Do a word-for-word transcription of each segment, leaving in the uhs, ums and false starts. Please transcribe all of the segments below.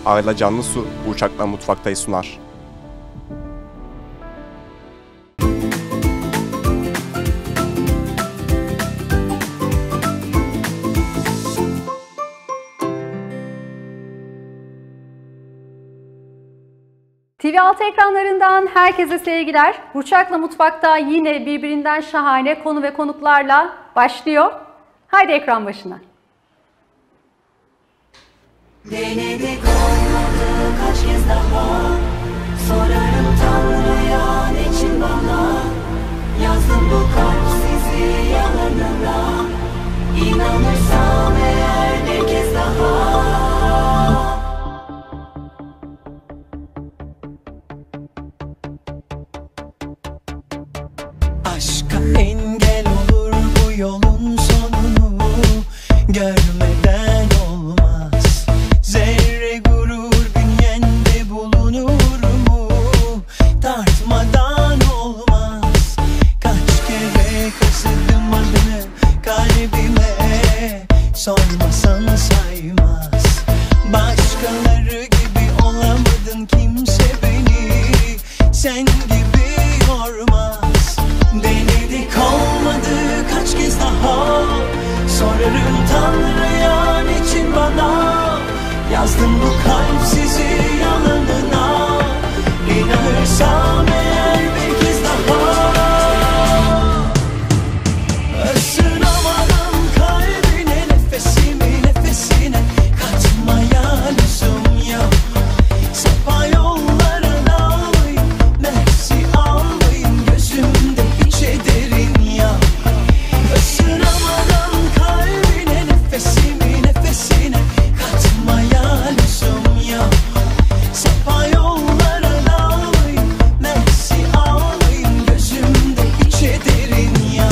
Ayla Canlısu Bu Uçakla Mutfakta'yı sunar. T V altı ekranlarından herkese sevgiler. Burçak'la Mutfak'ta yine birbirinden şahane konu ve konuklarla başlıyor. Haydi ekran başına. Denedik olmadı kaç kez daha, sorarım Tanrı'ya niçin bana, yazdım bu kalp sizi yalanına, inanırsam eğer bir kez daha. Aşka engel olur bu yolun sonunu görmeden olmaz. Zerre gurur bünyende bulunur mu? Tartmadan olmaz. Kaç kere kazıdım adını kalbime, sormasan saymaz. Başkaları gibi olamadın kimse beni, sen gibi yormaz. Denedik olmadı kaç kez daha, sorarım Tanrı'ya niçin bana, yazdım bu kalp sizi yalanına, inanırsam eğer bir kez daha. Isınamadım kalbine, nefesimi nefesine katmaya lüzum yok. Sapa yollara dağılayım, mersi ağlayayım, gözümde hiç ederin ya. Isınamadım kalbine, nefesimi nefesine katmaya lüzum yok. Sapa yollara dağılayım, mersi ağlayayım, gözümde hiç ederin ya.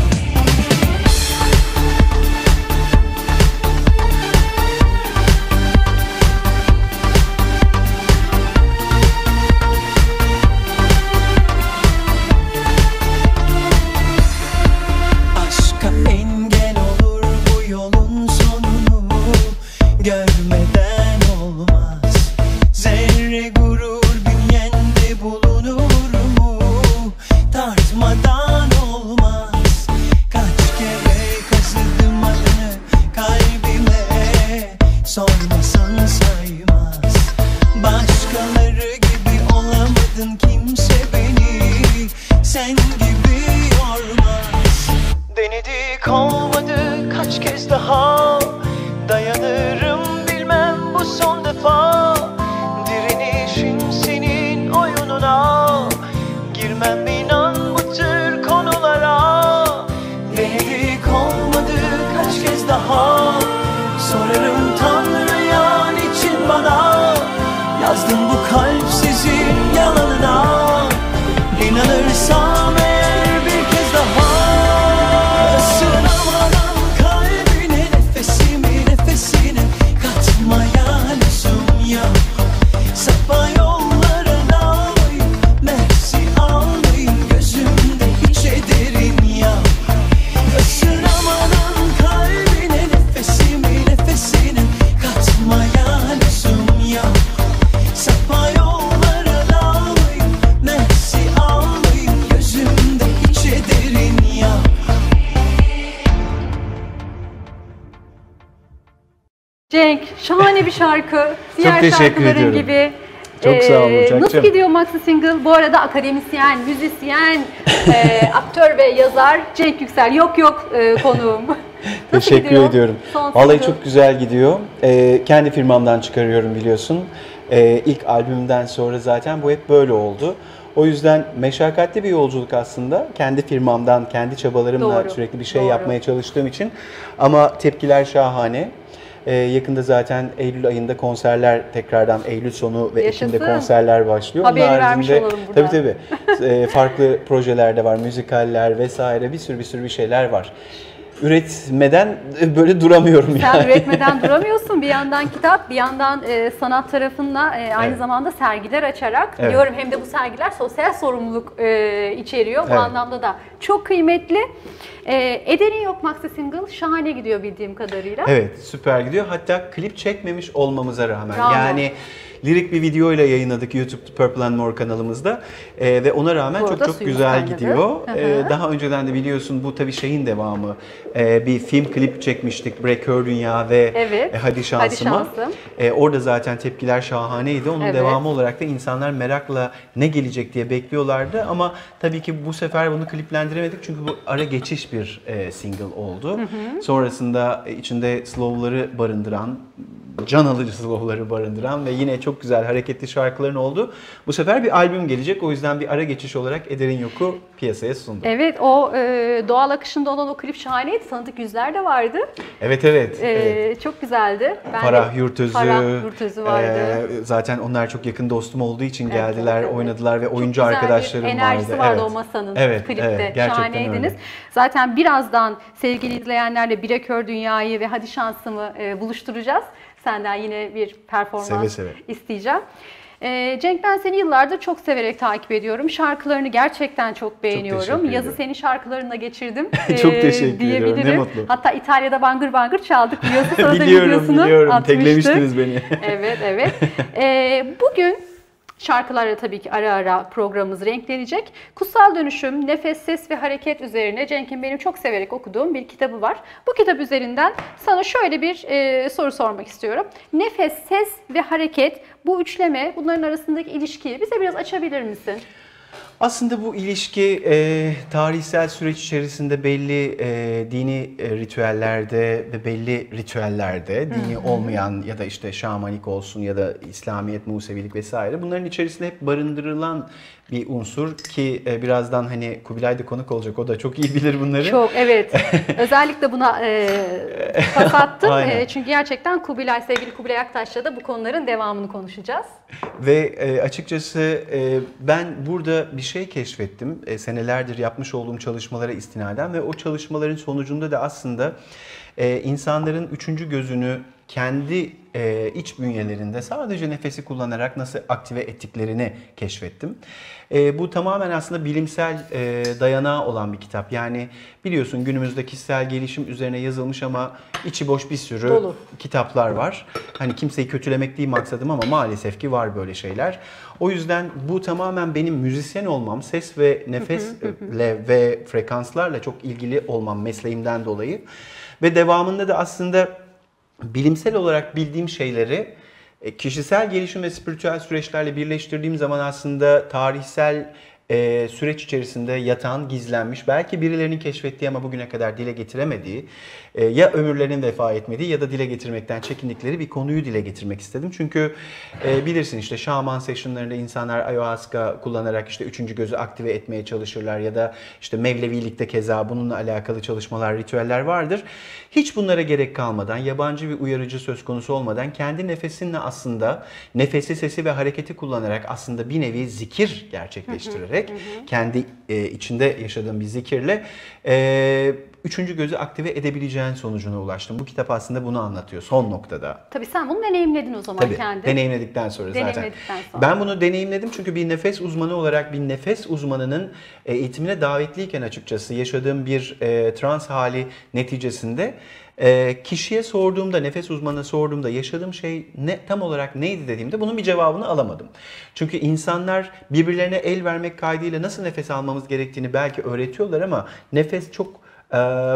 Aşka engel olur bu yolun sonunu görmeden olmaz. Zerre gurur bünyende bulunur mu? Tartmadan olmaz. Kaç kere kazıdım adını kalbime, sormasan saymaz. Başkaları gibi olamadın kimse beni, sen gibi yormaz. Denedik olmadı kaç kez daha, dayanırım bilmem bu son defa. Direnişim senin oyununa, girmem inan bu tür konulara. Denedik olmadı kaç kez daha, sorarım Tanrı'ya niçin bana, yazdım bu kalp sizin yalanına, inanırsam eğer bir kez daha. Isınamadım kalbine, nefesimi nefesine katmaya lüzum yok. Sapa yollara dağılayım, mersi ağlayayım, gözümde hiç ederin ya. Isınamadım kalbine, nefesimi nefesine katmaya lüzum yok. Sapa yollara dağılayım, mersi ağlayayım, gözümde hiç ederin ya. Cenk, şahane bir şarkı. Diğer teşekkür şarkıların ediyorum. gibi. Çok sağ olun Burçak'cığım. Nasıl gidiyor Maxi Single? Bu arada akademisyen, müzisyen, e, aktör ve yazar Cenk Yüksel. Yok yok e, konuğum. Nasıl Teşekkür gidiyor? ediyorum. Son Vallahi single. çok güzel gidiyor. Ee, kendi firmamdan çıkarıyorum biliyorsun. Ee, ilk albümden sonra zaten bu hep böyle oldu. O yüzden meşakkatli bir yolculuk aslında. Kendi firmamdan, kendi çabalarımla Doğru, sürekli bir şey doğru. yapmaya çalıştığım için. Ama tepkiler şahane. Ee, yakında zaten Eylül ayında konserler tekrardan, Eylül sonu ve Yaşasın. Ekim'de konserler başlıyor. Haberi Onun vermiş haricinde- olalım buradan. Tabii tabii. Ee, farklı projeler de var, müzikaller vesaire, bir sürü bir sürü bir şeyler var. üretmeden böyle duramıyorum Sen yani. üretmeden duramıyorsun. Bir yandan kitap, bir yandan e, sanat tarafında e, aynı Evet. zamanda sergiler açarak. Evet. Biliyorum hem de bu sergiler sosyal sorumluluk e, içeriyor. Bu Evet. anlamda da çok kıymetli. E, Ederin Yok Maxi Single şahane gidiyor bildiğim kadarıyla. Evet, süper gidiyor. Hatta klip çekmemiş olmamıza rağmen. Bravo. Yani lirik bir video ile yayınladık YouTube Purple and More kanalımızda. Ee, ve ona rağmen Bu çok arada çok suyumuz güzel kaynadı. gidiyor. Hı hı. Ee, daha önceden de biliyorsun bu tabii şeyin devamı. Ee, bir film klip çekmiştik. Bre Kör Dünya ve Evet. e, Hadi Şansıma. Hadi Şansım. Ee, orada zaten tepkiler şahaneydi. Onun Evet. devamı olarak da insanlar merakla ne gelecek diye bekliyorlardı. Ama tabii ki bu sefer bunu kliplendiremedik. Çünkü bu ara geçiş bir e, single oldu. Hı hı. Sonrasında e, içinde slow'ları barındıran, can alıcı slow'ları barındıran ve yine çok güzel hareketli şarkıların olduğu bu sefer bir albüm gelecek. O yüzden bir ara geçiş olarak Ederin Yok'u piyasaya sundum. Evet, o e, doğal akışında olan o klip şahaneydi. Tanıdık yüzler de vardı. Evet evet. E, evet. Çok güzeldi. Ben Farah de- Yurtözü, Farah Yurtözü vardı. e, zaten onlar çok yakın dostum olduğu için Evet, geldiler, evet. oynadılar ve Çok oyuncu güzel bir arkadaşlarım vardı. enerjisi vardı Evet. o masanın Evet, klipte. evet, gerçekten Şahaneydiniz. öyle. Zaten birazdan sevgili izleyenlerle Bire Kör Dünya'yı ve Hadi Şansım'ı e, buluşturacağız. Senden yine bir performans Seve seve. isteyeceğim. E, Cenk, ben seni yıllardır çok severek takip ediyorum. Şarkılarını gerçekten çok beğeniyorum. teşekkür Yazı ederim. senin şarkılarına geçirdim. Çok e, teşekkür ediyorum, ne diyebilirim. mutlu. Hatta İtalya'da bangır bangır çaldık. Biliyorsun, sana da Biliyorum, videosunu biliyorum. atmıştık. Teklemiştiniz beni. Evet, evet. E, bugün şarkılarla tabii ki ara ara programımız renklenecek. Kutsal Dönüşüm, Nefes, Ses ve Hareket üzerine Cenk'in benim çok severek okuduğum bir kitabı var. Bu kitap üzerinden sana şöyle bir e, soru sormak istiyorum. Nefes, ses ve hareket, bu üçleme, bunların arasındaki ilişkiyi bize biraz açabilir misin? Aslında bu ilişki e, tarihsel süreç içerisinde belli e, dini e, ritüellerde ve belli ritüellerde, dini olmayan ya da işte şamanik olsun ya da İslamiyet, Musevilik vesaire, bunların içerisinde hep barındırılan bir unsur ki e, birazdan hani Kubilay da konuk olacak, o da çok iyi bilir bunları. Çok, evet. Özellikle buna e, pas attım. Aynen. E, çünkü gerçekten Kubilay, sevgili Kubilay Aktaş'la da bu konuların devamını konuşacağız. Ve e, açıkçası e, ben burada bir şey keşfettim. E, senelerdir yapmış olduğum çalışmalara istinaden ve o çalışmaların sonucunda da aslında e, insanların üçüncü gözünü kendi e, iç bünyelerinde sadece nefesi kullanarak nasıl aktive ettiklerini keşfettim. E, bu tamamen aslında bilimsel e, dayanağı olan bir kitap. Yani biliyorsun günümüzde kişisel gelişim üzerine yazılmış ama içi boş bir sürü Dolu. kitaplar var. Hani kimseyi kötülemek değil maksadım ama maalesef ki var böyle şeyler. O yüzden bu tamamen benim müzisyen olmam, ses ve nefesle ve frekanslarla çok ilgili olmam mesleğimden dolayı. Ve devamında da aslında bilimsel olarak bildiğim şeyleri e, kişisel gelişim ve spiritüel süreçlerle birleştirdiğim zaman aslında tarihsel e, süreç içerisinde yatan, gizlenmiş, belki birilerinin keşfettiği ama bugüne kadar dile getiremediği, e, ya ömürlerinin vefa etmediği ya da dile getirmekten çekindikleri bir konuyu dile getirmek istedim. Çünkü e, bilirsin işte şaman sessionlarında insanlar ayahuasca kullanarak işte üçüncü gözü aktive etmeye çalışırlar ya da işte Mevlevilikte keza bununla alakalı çalışmalar, ritüeller vardır. Hiç bunlara gerek kalmadan, yabancı bir uyarıcı söz konusu olmadan kendi nefesinle aslında nefesi, sesi ve hareketi kullanarak aslında bir nevi zikir gerçekleştirerek kendi e, içinde yaşadığım bir zikirle e, üçüncü gözü aktive edebileceğin sonucuna ulaştım. Bu kitap aslında bunu anlatıyor son noktada. Tabii sen bunu deneyimledin o zaman Tabii, kendin. deneyimledikten sonra zaten. Deneyimledikten sonra. Ben bunu deneyimledim çünkü bir nefes uzmanı olarak bir nefes uzmanının e, eğitimine davetliyken açıkçası yaşadığım bir e, trans hali neticesinde e, kişiye sorduğumda, nefes uzmanına sorduğumda yaşadığım şey ne tam olarak neydi dediğimde bunun bir cevabını alamadım. Çünkü insanlar birbirlerine el vermek kaydıyla nasıl nefes almamız gerektiğini belki öğretiyorlar ama nefes çok e,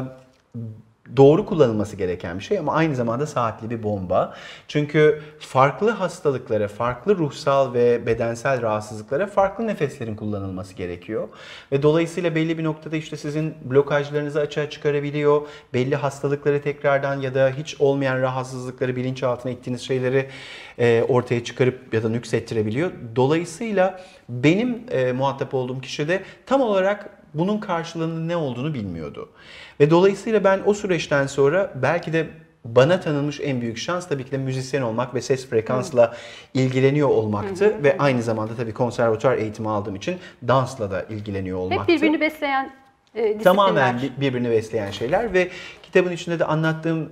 doğru kullanılması gereken bir şey ama aynı zamanda saatli bir bomba. Çünkü farklı hastalıklara, farklı ruhsal ve bedensel rahatsızlıklara farklı nefeslerin kullanılması gerekiyor. Ve dolayısıyla belli bir noktada işte sizin blokajlarınızı açığa çıkarabiliyor. Belli hastalıkları tekrardan ya da hiç olmayan rahatsızlıkları, bilinçaltına ittiğiniz şeyleri e, ortaya çıkarıp ya da nüksettirebiliyor. Dolayısıyla benim e, muhatap olduğum kişi de tam olarak bunun karşılığının ne olduğunu bilmiyordu. Ve dolayısıyla ben o süreçten sonra belki de bana tanınmış en büyük şans tabii ki de müzisyen olmak ve ses frekansla ilgileniyor olmaktı. Ve aynı zamanda tabii konservatuar eğitimi aldığım için dansla da ilgileniyor olmaktı. Hep birbirini besleyen e, disiplinler. Tamamen bir- birbirini besleyen şeyler ve kitabın içinde de anlattığım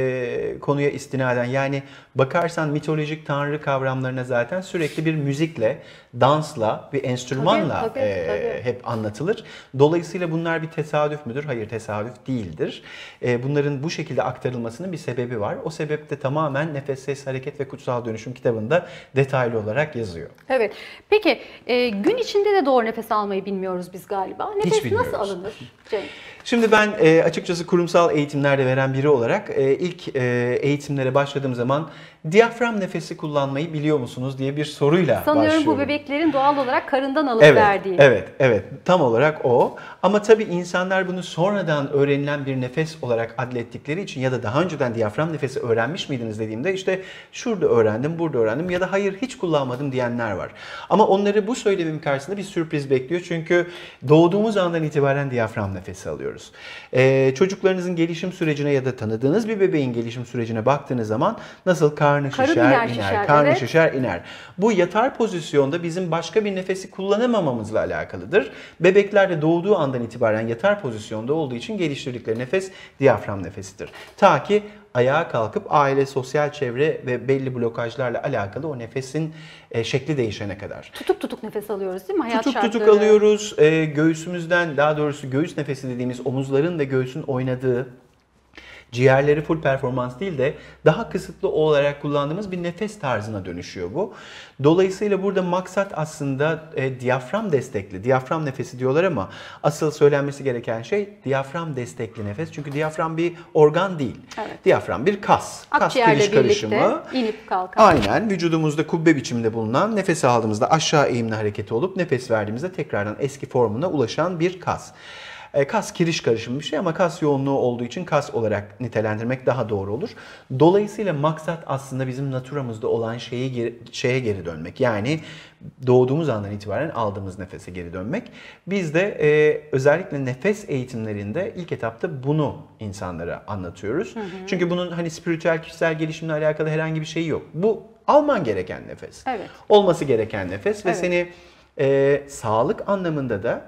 e, konuya istinaden, yani bakarsan mitolojik tanrı kavramlarına zaten sürekli bir müzikle, dansla, bir enstrümanla Tabii, tabii, e, tabii. hep anlatılır. Dolayısıyla bunlar bir tesadüf müdür? Hayır, tesadüf değildir. E, bunların bu şekilde aktarılmasının bir sebebi var. O sebep de tamamen Nefes, Ses, Hareket ve Kutsal Dönüşüm kitabında detaylı olarak yazıyor. Evet. Peki e, gün içinde de doğru nefes almayı bilmiyoruz biz galiba. Nefes bilmiyoruz. nasıl alınır Cenk? Şimdi ben e, açıkçası kurumsal eğitimlerde veren biri olarak e, ilk e, eğitimlere başladığım zaman diyafram nefesi kullanmayı biliyor musunuz diye bir soruyla Sanıyorum başlıyorum. bu bebeklerin doğal olarak karından alıp Evet, verdiği. evet, evet. Tam olarak o. Ama tabii insanlar bunu sonradan öğrenilen bir nefes olarak adlettikleri için ya da daha önceden diyafram nefesi öğrenmiş miydiniz dediğimde işte şurada öğrendim, burada öğrendim ya da hayır hiç kullanmadım diyenler var. Ama onları bu söylemim karşısında bir sürpriz bekliyor. Çünkü doğduğumuz andan itibaren diyafram nefesi alıyoruz. Ee, çocuklarınızın gelişim sürecine ya da tanıdığınız bir bebeğin gelişim sürecine baktığınız zaman nasıl karnı Karın şişer, iner, iner, şişer, karnı evet. şişer, iner. Bu yatar pozisyonda bizim başka bir nefesi kullanamamamızla alakalıdır. Bebekler de doğduğu andan itibaren yatar pozisyonda olduğu için geliştirdikleri nefes diyafram nefesidir. Ta ki ayağa kalkıp aile, sosyal çevre ve belli blokajlarla alakalı o nefesin e, şekli değişene kadar. Tutuk tutuk nefes alıyoruz değil mi? Hayat Tutuk tutuk şartları. alıyoruz. E, göğsümüzden, daha doğrusu göğüs nefesi dediğimiz omuzların ve göğsün oynadığı, ciğerleri full performans değil de daha kısıtlı olarak kullandığımız bir nefes tarzına dönüşüyor bu. Dolayısıyla burada maksat aslında e, diyafram destekli, diyafram nefesi diyorlar ama asıl söylenmesi gereken şey diyafram destekli nefes. Çünkü diyafram bir organ değil. Evet. Diyafram bir kas. Kas Akciğerle giriş birlikte karışımı. inip kalkan. Aynen vücudumuzda kubbe biçiminde bulunan, nefes aldığımızda aşağı eğimli hareketi olup nefes verdiğimizde tekrardan eski formuna ulaşan bir kas. E, Kas kiriş karışımı bir şey ama kas yoğunluğu olduğu için kas olarak nitelendirmek daha doğru olur. Dolayısıyla maksat aslında bizim naturamızda olan şeye geri, şeye geri dönmek. Yani doğduğumuz andan itibaren aldığımız nefese geri dönmek. Biz de e, özellikle nefes eğitimlerinde ilk etapta bunu insanlara anlatıyoruz. Hı hı. Çünkü bunun hani spiritüel kişisel gelişimle alakalı herhangi bir şeyi yok. Bu alman gereken nefes. Evet. Olması gereken nefes ve Evet. seni e, sağlık anlamında da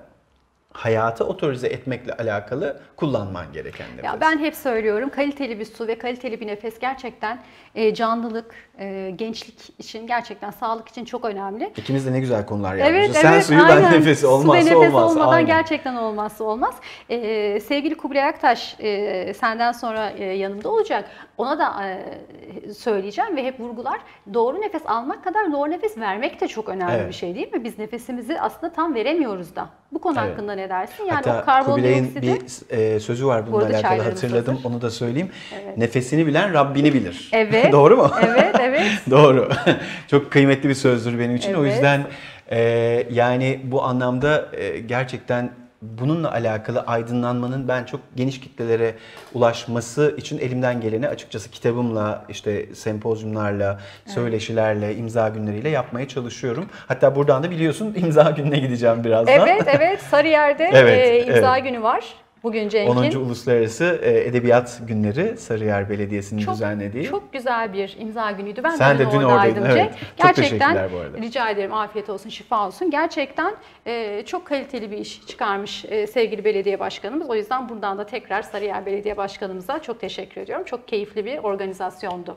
hayata otorize etmekle alakalı kullanman gereken nefes. Ya ben hep söylüyorum, kaliteli bir su ve kaliteli bir nefes gerçekten e, canlılık, e, gençlik için, gerçekten sağlık için çok önemli. İkimiz de ne güzel konular Evet, yapmışız. evet, Sen suyu, ben aynen. nefesi. Su Olmazsa ve nefes olmaz. olmadan Aynen. gerçekten olmazsa olmaz. Ee, sevgili Kubilay Aktaş e, senden sonra e, yanımda olacak. Ona da e, söyleyeceğim ve hep vurgular. Doğru nefes almak kadar doğru nefes vermek de çok önemli Evet. bir şey değil mi? Biz nefesimizi aslında tam veremiyoruz da. Bu konu Evet. hakkında ne dersin? Yani Hatta o karbondioksidi... Kubilay'ın bir e, sözü var bununla Bu arada alakalı, çaylarımız hatırladım. hazır. Onu da söyleyeyim. Evet. Nefesini bilen Rabbini bilir. Evet. Doğru mu? Evet, evet. Doğru. Çok kıymetli bir sözdür benim için. O Evet. yüzden e, yani bu anlamda e, gerçekten bununla alakalı aydınlanmanın ben çok geniş kitlelere ulaşması için elimden geleni açıkçası kitabımla, işte sempozyumlarla, söyleşilerle, imza günleriyle yapmaya çalışıyorum. Hatta buradan da biliyorsun imza gününe gideceğim birazdan. Evet, evet. Sarıyer'de Evet, e, imza evet. günü var. Bugün Cenk'in. onuncu Uluslararası e, Edebiyat Günleri Sarıyer Belediyesi'nin Çok, düzenlediği. çok güzel bir imza günüydü. Ben Sen de, de dün oradaydım oradaydın, Cenk. evet. Çok Gerçekten teşekkürler bu arada. rica ederim. Afiyet olsun, şifa olsun. Gerçekten e, çok kaliteli bir iş çıkarmış e, sevgili belediye başkanımız. O yüzden buradan da tekrar Sarıyer Belediye Başkanımıza çok teşekkür ediyorum. Çok keyifli bir organizasyondu.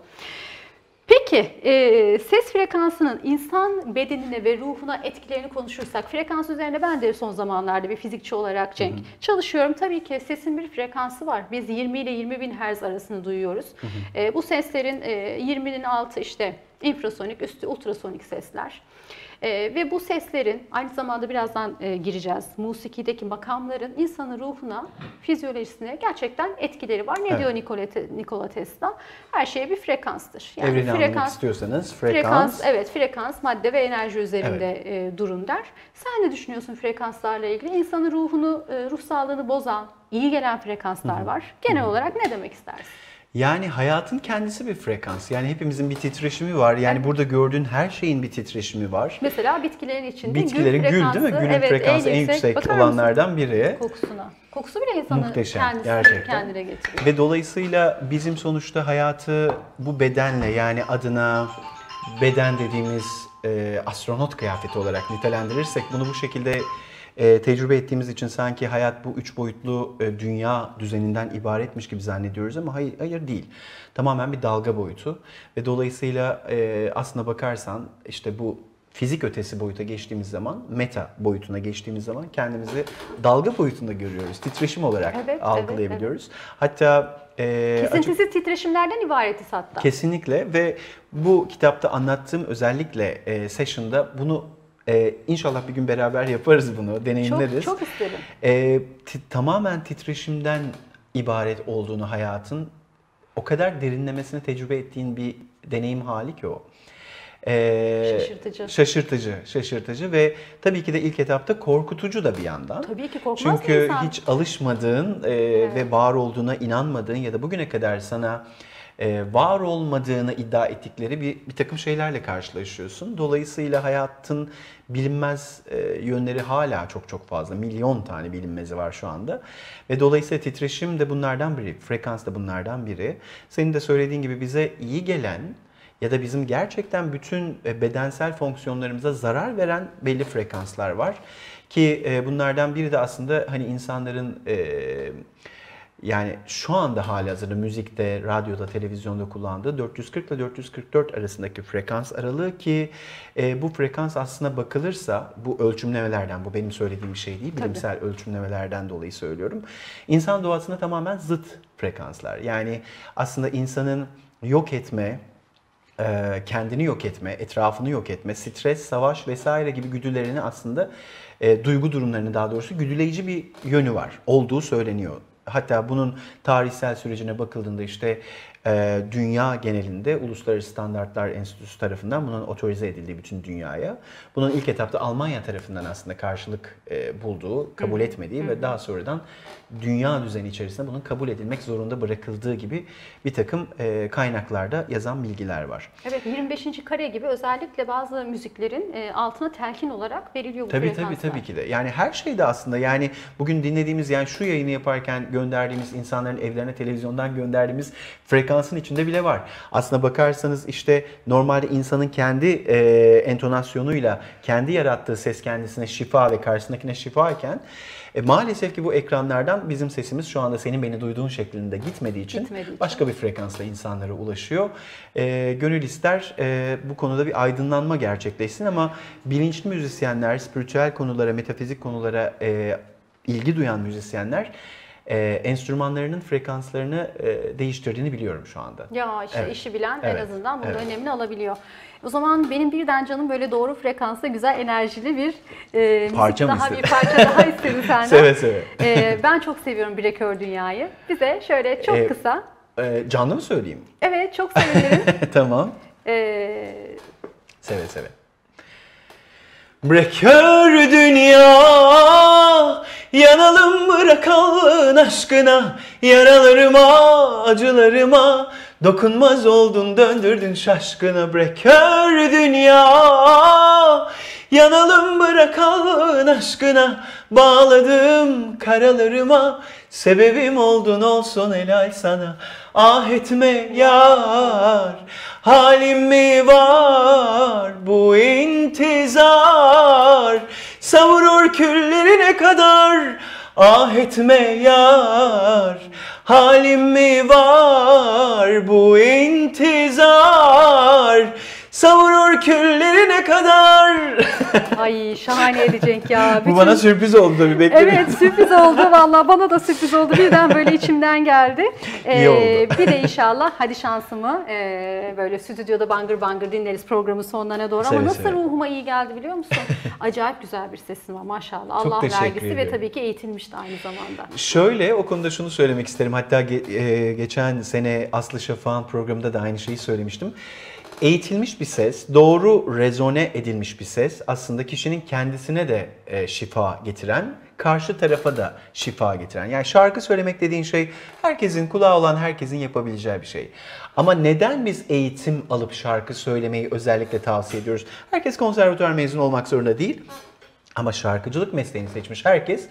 Peki, e, ses frekansının insan bedenine ve ruhuna etkilerini konuşursak, frekans üzerine ben de son zamanlarda bir fizikçi olarak Cenk çalışıyorum. Tabii ki sesin bir frekansı var. Biz yirmi ile yirmi bin hertz arasını duyuyoruz. E, bu seslerin e, yirminin altı işte infrasonik, üstü ultrasonik sesler. Ee, ve bu seslerin aynı zamanda birazdan e, gireceğiz. Musikideki makamların insanın ruhuna, fizyolojisine gerçekten etkileri var. Ne Evet. diyor Nikola, Nikola Tesla? Her şey bir frekanstır. Yani Evreni anlamak istiyorsanız frekans. Frekans, evet, frekans, madde ve enerji üzerinde e, durun der. Sen ne düşünüyorsun frekanslarla ilgili? İnsanın ruhunu, e, ruh sağlığını bozan, iyi gelen frekanslar var. Genel olarak ne demek istersin? Yani hayatın kendisi bir frekans. Yani hepimizin bir titreşimi var. Yani burada gördüğün her şeyin bir titreşimi var. Mesela bitkilerin içinde Bitkilerin gül, frekansı, değil mi? Gülün evet, frekansı en yüksek, Bakar mısın olanlardan biri. kokusuna. Kokusu bile insanı Muhteşem, kendisine, gerçekten. kendine getiriyor. Ve dolayısıyla bizim sonuçta hayatı bu bedenle, yani adına beden dediğimiz e, astronot kıyafeti olarak nitelendirirsek, bunu bu şekilde e, tecrübe ettiğimiz için sanki hayat bu üç boyutlu e, dünya düzeninden ibaretmiş gibi zannediyoruz ama hayır, hayır değil. Tamamen bir dalga boyutu ve dolayısıyla e, aslına bakarsan işte bu fizik ötesi boyuta geçtiğimiz zaman, meta boyutuna geçtiğimiz zaman kendimizi dalga boyutunda görüyoruz. Titreşim olarak Evet, algılayabiliyoruz. Evet, evet. Hatta e, kesintisiz açık... titreşimlerden ibaretiz hatta. Kesinlikle ve bu kitapta anlattığım özellikle e, session'da bunu e, inşallah bir gün beraber yaparız bunu, deneyimleriz. Çok, çok isterim. E, ti, tamamen titreşimden ibaret olduğunu hayatın o kadar derinlemesine tecrübe ettiğin bir deneyim hali ki o. Ee, şaşırtıcı. Şaşırtıcı, şaşırtıcı ve tabii ki de ilk etapta korkutucu da bir yandan. Tabii ki korkmaz Çünkü mı insan? hiç alışmadığın e, evet. ve var olduğuna inanmadığın ya da bugüne kadar sana e, var olmadığını iddia ettikleri bir, bir takım şeylerle karşılaşıyorsun. Dolayısıyla hayatın bilinmez e, yönleri hala çok çok fazla. Milyon tane bilinmezi var şu anda. Ve dolayısıyla titreşim de bunlardan biri, frekans da bunlardan biri. Senin de söylediğin gibi bize iyi gelen ya da bizim gerçekten bütün bedensel fonksiyonlarımıza zarar veren belli frekanslar var. Ki bunlardan biri de aslında hani insanların yani şu anda halihazırda müzikte, radyoda, televizyonda kullandığı dört yüz kırk ile dört yüz kırk dört arasındaki frekans aralığı ki bu frekans aslına bakılırsa bu ölçümlemelerden, bu benim söylediğim bir şey değil, bilimsel Tabii. ölçümlemelerden dolayı söylüyorum. İnsan doğasına tamamen zıt frekanslar. Yani aslında insanın yok etme, kendini yok etme, etrafını yok etme, stres, savaş vesaire gibi güdülerini aslında e, duygu durumlarını daha doğrusu güdüleyici bir yönü var. Olduğu söyleniyor. Hatta bunun tarihsel sürecine bakıldığında işte e, dünya genelinde Uluslararası Standartlar Enstitüsü tarafından bunun otorize edildiği bütün dünyaya. Bunun ilk etapta Almanya tarafından aslında karşılık e, bulduğu, kabul hı. etmediği hı. ve daha sonradan dünya düzeni içerisinde bunun kabul edilmek zorunda bırakıldığı gibi bir takım e, kaynaklarda yazan bilgiler var. Evet, yirmi beşinci kare gibi özellikle bazı müziklerin e, altına telkin olarak veriliyor bu tabii, frekanslar. Tabii tabii ki de. Yani her şeyde aslında yani bugün dinlediğimiz yani şu yayını yaparken gönderdiğimiz insanların evlerine televizyondan gönderdiğimiz frekansın içinde bile var. Aslına bakarsanız işte normalde insanın kendi e, entonasyonuyla kendi yarattığı ses kendisine şifa ve karşısındakine şifa iken E, maalesef ki bu ekranlardan bizim sesimiz şu anda senin beni duyduğun şeklinde gitmediği için, gitmediği başka için. bir frekansla insanlara ulaşıyor. E, gönül ister e, bu konuda bir aydınlanma gerçekleşsin ama bilinçli müzisyenler, spiritüel konulara, metafizik konulara e, ilgi duyan müzisyenler e, enstrümanlarının frekanslarını e, değiştirdiğini biliyorum şu anda. Ya işte evet. işi bilen evet. en azından bunun evet. önemini alabiliyor. O zaman benim birden canım böyle doğru frekansta güzel enerjili bir e, parça müzik daha istedi? bir parça daha istedim senden. Seve seve. E, ben çok seviyorum Breakör Dünya'yı. Bize şöyle çok e, kısa. E, canlı mı söyleyeyim? Evet, çok sevinirim. Tamam. E, seve seve. Breakör dünya, yanalım bırakalım aşkına, yaralarıma, acılarıma, dokunmaz oldun döndürdün şaşkına. Breakör dünya, yanalım bırakalım aşkına, bağladım karalarıma, sebebim oldun olsun helal sana. Ah etme yar, halim mi var bu intizar, savurur küllerine kadar. Ah etme yar, halim mi var bu intizar, savurur küllerine kadar. Ay şahaneydi Cenk ya. Bütün... Bu bana sürpriz oldu tabii, beklemedim. Evet, sürpriz oldu vallahi, bana da sürpriz oldu. Birden böyle içimden geldi. Ee, İyi oldu. Bir de inşallah hadi şansımı e, böyle stüdyoda bangır bangır dinleriz programın sonlarına doğru. Seve Ama nasıl seve. ruhuma iyi geldi biliyor musun? Acayip güzel bir sesin var maşallah. Çok Allah teşekkür vergisi ediyorum. ve tabii ki eğitilmiş de aynı zamanda. Şöyle o konuda şunu söylemek isterim. Hatta ge- e, geçen sene Aslı Şafak'ın programında da aynı şeyi söylemiştim. Eğitilmiş bir ses, doğru rezone edilmiş bir ses aslında kişinin kendisine de e, şifa getiren, karşı tarafa da şifa getiren. Yani şarkı söylemek dediğin şey herkesin, kulağı olan herkesin yapabileceği bir şey. Ama neden biz eğitim alıp şarkı söylemeyi özellikle tavsiye ediyoruz? Herkes konservatuvar mezunu olmak zorunda değil. Ama şarkıcılık mesleğini seçmiş herkes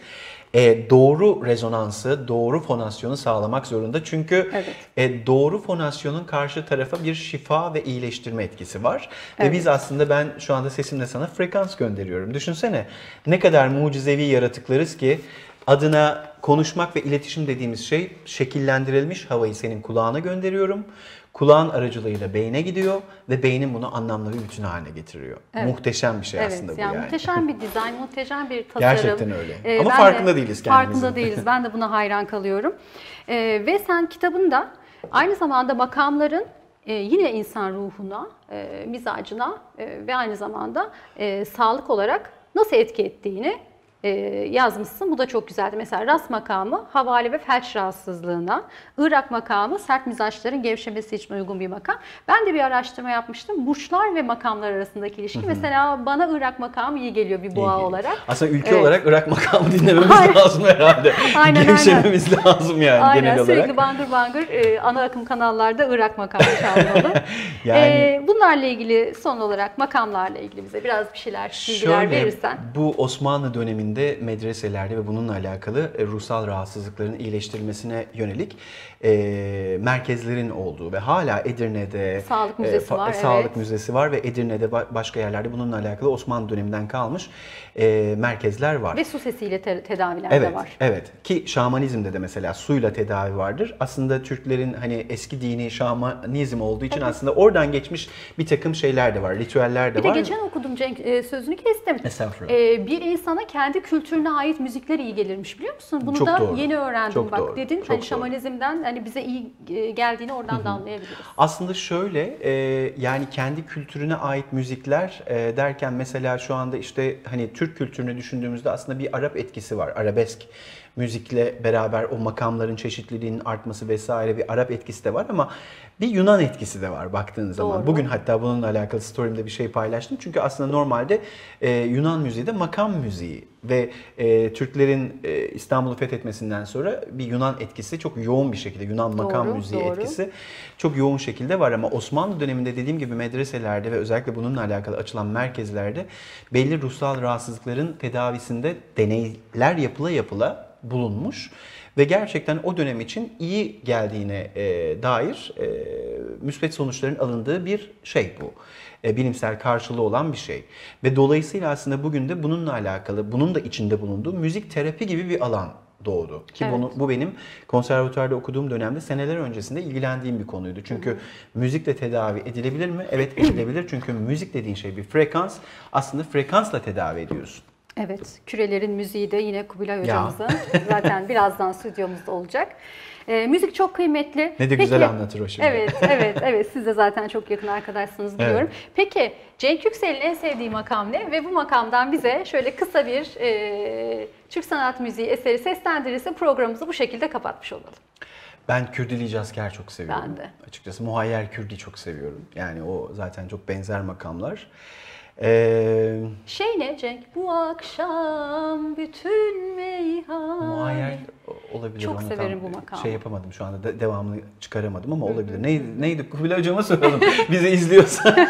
e, doğru rezonansı, doğru fonasyonu sağlamak zorunda. Çünkü Evet. e, doğru fonasyonun karşı tarafa bir şifa ve iyileştirme etkisi var. Evet. Ve biz aslında ben şu anda sesimle sana frekans gönderiyorum. Düşünsene ne kadar mucizevi yaratıklarız ki adına konuşmak ve iletişim dediğimiz şey şekillendirilmiş havayı senin kulağına gönderiyorum. Kulağın aracılığıyla beyne gidiyor ve beynin bunu anlamlı bir bütün haline getiriyor. Evet. Muhteşem bir şey Evet, aslında bu yani. yani. Muhteşem bir dizayn, muhteşem bir tasarım. Gerçekten öyle. Ee, Ama ben farkında de, değiliz kendimizin. Farkında değiliz. Ben de buna hayran kalıyorum. Ee, ve sen kitabında aynı zamanda makamların e, yine insan ruhuna, e, mizacına e, ve aynı zamanda e, sağlık olarak nasıl etki ettiğini e, yazmışsın. Bu da çok güzeldi. Mesela Ras makamı havale ve felç rahatsızlığına, Irak makamı sert mizaçların gevşemesi için uygun bir makam. Ben de bir araştırma yapmıştım. Burçlar ve makamlar arasındaki ilişki. Mesela bana Irak makamı iyi geliyor bir boğa İyi. olarak. Aslında ülke Evet. olarak Irak makamı dinlememiz Aynen. lazım herhalde. Aynen, Gevşememiz lazım yani Aynen, genel sürekli olarak. bangır bangır e, ana akım kanallarda Irak makamı çalmalı. Yani- E, bunlarla ilgili son olarak makamlarla ilgili bize biraz bir şeyler, bilgiler Şöyle, verirsen. bu Osmanlı döneminde medreselerde ve bununla alakalı e, ruhsal rahatsızlıkların iyileştirilmesine yönelik e, merkezlerin olduğu ve hala Edirne'de Sağlık müzesi fa- var, Sağlık evet. müzesi var ve Edirne'de ba- başka yerlerde bununla alakalı Osmanlı döneminden kalmış e, merkezler var. Ve su sesiyle te- tedaviler Evet, de var. evet. Ki şamanizmde de mesela suyla tedavi vardır. Aslında Türklerin hani eski dini şamanizm olduğu için aslında oradan geçmiş bir takım şeyler de var, ritüeller de Bir de var. geçen okudum Cenk, e, sözünü kestim. Estağfurullah. E, bir insana kendi kültürüne ait müzikler iyi gelirmiş, biliyor musun? Bunu Çok da doğru. yeni öğrendim. Çok Bak doğru. dedin Çok hani doğru. şamanizmden hani bize iyi e, geldiğini oradan da anlayabiliriz. Aslında şöyle e, yani kendi kültürüne ait müzikler e, derken mesela şu anda işte hani Türk kültürünü düşündüğümüzde aslında bir Arap etkisi var. Arabesk müzikle beraber o makamların çeşitliliğinin artması vesaire bir Arap etkisi de var ama bir Yunan etkisi de var baktığın zaman. Doğru. Bugün hatta bununla alakalı story'imde bir şey paylaştım. Çünkü aslında normalde e, Yunan müziği de makam müziği ve e, Türklerin e, İstanbul'u fethetmesinden sonra bir Yunan etkisi çok yoğun bir şekilde Yunan makam Doğru, müziği doğru. etkisi çok yoğun şekilde var ama Osmanlı döneminde dediğim gibi medreselerde ve özellikle bununla alakalı açılan merkezlerde belli ruhsal rahatsızlıkların tedavisinde deneyler yapıla yapıla bulunmuş ve gerçekten o dönem için iyi geldiğine e, dair e, müspet sonuçların alındığı bir şey bu. E, bilimsel karşılığı olan bir şey. Ve dolayısıyla aslında bugün de bununla alakalı, bunun da içinde bulunduğu müzik terapi gibi bir alan doğdu. Ki Evet. bunu, bu benim konservatuvarda okuduğum dönemde seneler öncesinde ilgilendiğim bir konuydu. Çünkü müzikle tedavi edilebilir mi? Evet, edilebilir. Çünkü müzik dediğin şey bir frekans. Aslında frekansla tedavi ediyorsun. Evet, Kürelerin müziği de yine Kubilay hocamızın. Zaten birazdan stüdyomuzda olacak. E, müzik çok kıymetli. Ne de güzel anlatır o şimdi. Evet, evet, evet. Siz de zaten çok yakın arkadaşsınız biliyorum. Peki, Cenk Yüksel'in en sevdiği makam ne? Ve bu makamdan bize şöyle kısa bir e, Türk sanat müziği eseri seslendirirse programımızı bu şekilde kapatmış olalım. Ben Kürdili Cazker çok seviyorum. Ben de. Açıkçası Muhayyer Kürdi çok seviyorum. Yani o zaten çok benzer makamlar. Ee, Şey ne Cenk? Bu akşam bütün meyhane. Muhayyer olabilir. Çok ama severim tam bu makamı. Şey yapamadım şu anda de- devamını çıkaramadım ama olabilir. Neydi, neydi? Kubilay Hocam'a soralım. Bizi izliyorsa.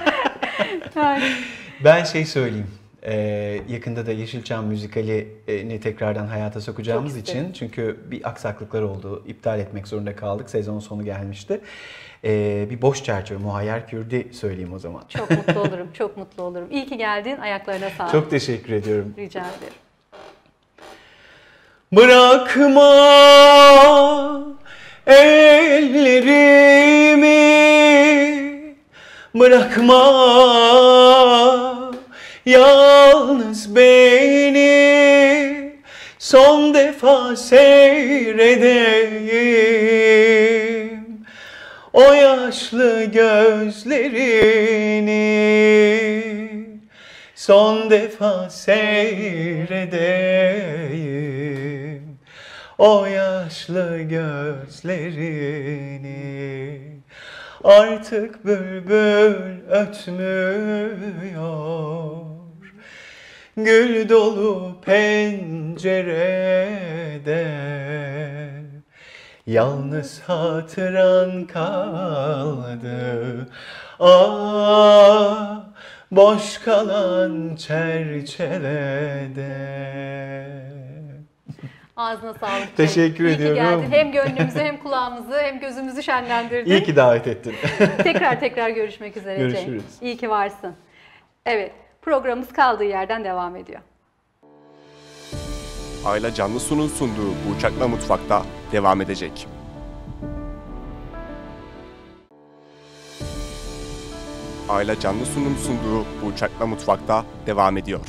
Yani, Ben şey söyleyeyim. Ee, yakında da Yeşilçam müzikalini tekrardan hayata sokacağımız Çok isterim. için çünkü bir aksaklıklar oldu. İptal etmek zorunda kaldık. Sezon sonu gelmişti. Ee, bir boş çerçeve Muhayyer Kürdi söyleyeyim o zaman. çok mutlu olurum, çok mutlu olurum. İyi ki geldin, ayaklarına sağlık. Çok teşekkür ediyorum. Rica ederim. Bırakma ellerimi, bırakma yalnız beni, son defa seyredeyim o yaşlı gözlerini, son defa seyredeyim o yaşlı gözlerini. Artık bülbül ötmüyor, gül dolu pencerede, yalnız hatıran kaldı. Ah, boş kalan çerçevede. Ağzına sağlık. Teşekkür İyi ediyorum. ki geldin. Hem gönlümüzü hem kulağımızı hem gözümüzü şenlendirdin. İyi ki davet ettin. Tekrar tekrar görüşmek üzere Cenk. Görüşürüz. İyi ki varsın. Evet, programımız kaldığı yerden devam ediyor. Ayla Canlısu'nun sunduğu Bu Uçakla Mutfak'ta devam edecek. Ayla Canlısu'nun sunduğu Bu Uçakla Mutfak'ta devam ediyor.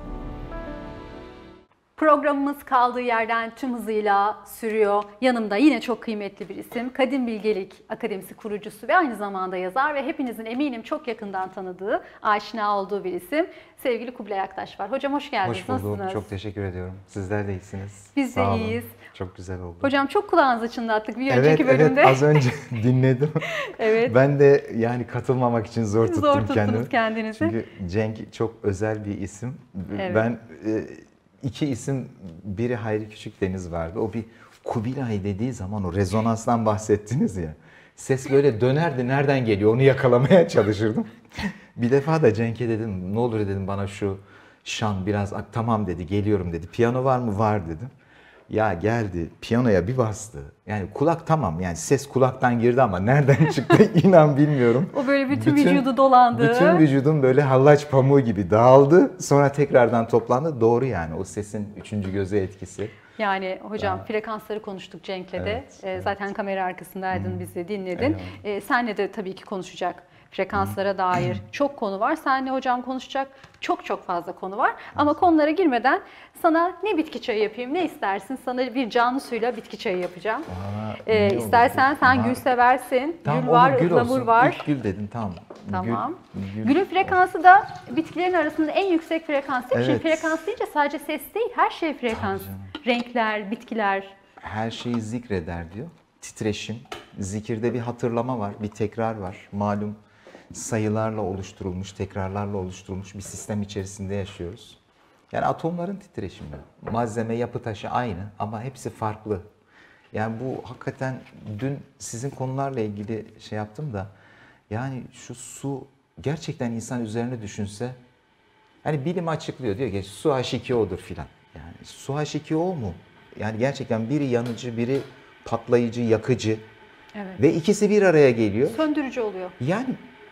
Programımız kaldığı yerden tüm hızıyla sürüyor. Yanımda yine çok kıymetli bir isim. Kadim Bilgelik Akademisi kurucusu ve aynı zamanda yazar ve hepinizin eminim çok yakından tanıdığı, aşina olduğu bir isim. Sevgili Kubilay Aktaş var. Hocam hoş geldiniz. Hoş buldum. Nasılsınız? Çok teşekkür ediyorum. Sizler de iyisiniz. Biz de Sağ olun. iyiyiz. Çok güzel oldu. Hocam çok kulağınızı çınlattık bir evet, önceki bölümde. Evet, az önce dinledim. Evet. Ben de yani katılmamak için zor tuttum Zor tuttunuz kendimi. kendinizi. Çünkü Cenk çok özel bir isim. Evet. Ben e, iki isim, biri Hayri Küçükdeniz vardı. O bir Kubilay dediği zaman o rezonanstan bahsettiniz ya. Ses böyle dönerdi, nereden geliyor onu yakalamaya çalışırdım. Bir defa da Cenk'e dedim, ne olur dedim bana şu şan biraz, tamam dedi, geliyorum dedi. Piyano var mı? Var dedim. Ya geldi, piyanoya bir bastı. Yani kulak tamam, yani ses kulaktan girdi ama nereden çıktı inan bilmiyorum. O böyle bütün, bütün vücudu dolandı. Bütün vücudum böyle hallaç pamuğu gibi dağıldı. Sonra tekrardan toplandı. Doğru yani, o sesin üçüncü göze etkisi. Yani hocam frekansları konuştuk Cenk'le de. Evet, Ee, evet. Zaten kamera arkasındaydın, Hı. bizi dinledin. Eyvallah. Ee, senle de tabii ki konuşacak frekanslara dair çok konu var. Senle hocam konuşacak çok çok fazla konu var. Ama konulara girmeden sana ne bitki çayı yapayım, ne istersin? Sana bir canlı suyla bitki çayı yapacağım. Aa, Ee, iyi olur. istersen sen Ama- gül seversin. Tamam, Gül var, olur, gül ıhlamur olsun. var. İlk gül dedin, tamam. Tamam. Gül, gül. Gülün frekansı da bitkilerin arasında en yüksek frekans değil mi? Şimdi Evet. frekans deyince sadece ses değil, her şey frekans. canım. Renkler, bitkiler. Her şeyi zikreder diyor. Titreşim, zikirde bir hatırlama var, bir tekrar var. Malum sayılarla oluşturulmuş, tekrarlarla oluşturulmuş bir sistem içerisinde yaşıyoruz. Yani atomların titreşimi, malzeme, yapı taşı aynı ama hepsi farklı. Yani bu hakikaten dün sizin konularla ilgili şey yaptım da, yani şu su gerçekten insan üzerine düşünse, hani bilim açıklıyor, diyor ki su H iki O'dur filan. Yani su H iki O mu? Yani gerçekten biri yanıcı, biri patlayıcı, yakıcı Evet. ve ikisi bir araya geliyor. Söndürücü oluyor. Yani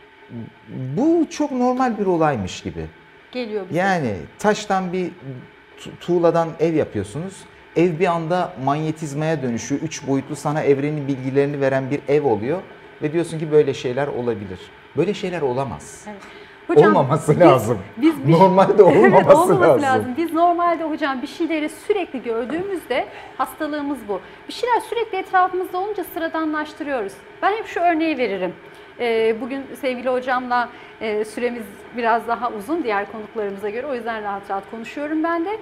bu çok normal bir olaymış gibi. Geliyor bize. Yani taştan bir tu- tuğladan ev yapıyorsunuz. Ev bir anda manyetizmaya dönüşüyor. Üç boyutlu sana evrenin bilgilerini veren bir ev oluyor. Ve diyorsun ki böyle şeyler olabilir. Böyle şeyler olamaz. Evet. Hocam, Olmaması biz- lazım. Biz bir- Normalde olmaması, Evet, olmaması lazım. Biz normalde hocam bir şeyleri sürekli gördüğümüzde hastalığımız bu. Bir şeyler sürekli etrafımızda olunca sıradanlaştırıyoruz. Ben hep şu örneği veririm. Ee, bugün sevgili hocamla e, süremiz biraz daha uzun diğer konuklarımıza göre. O yüzden rahat rahat konuşuyorum ben de.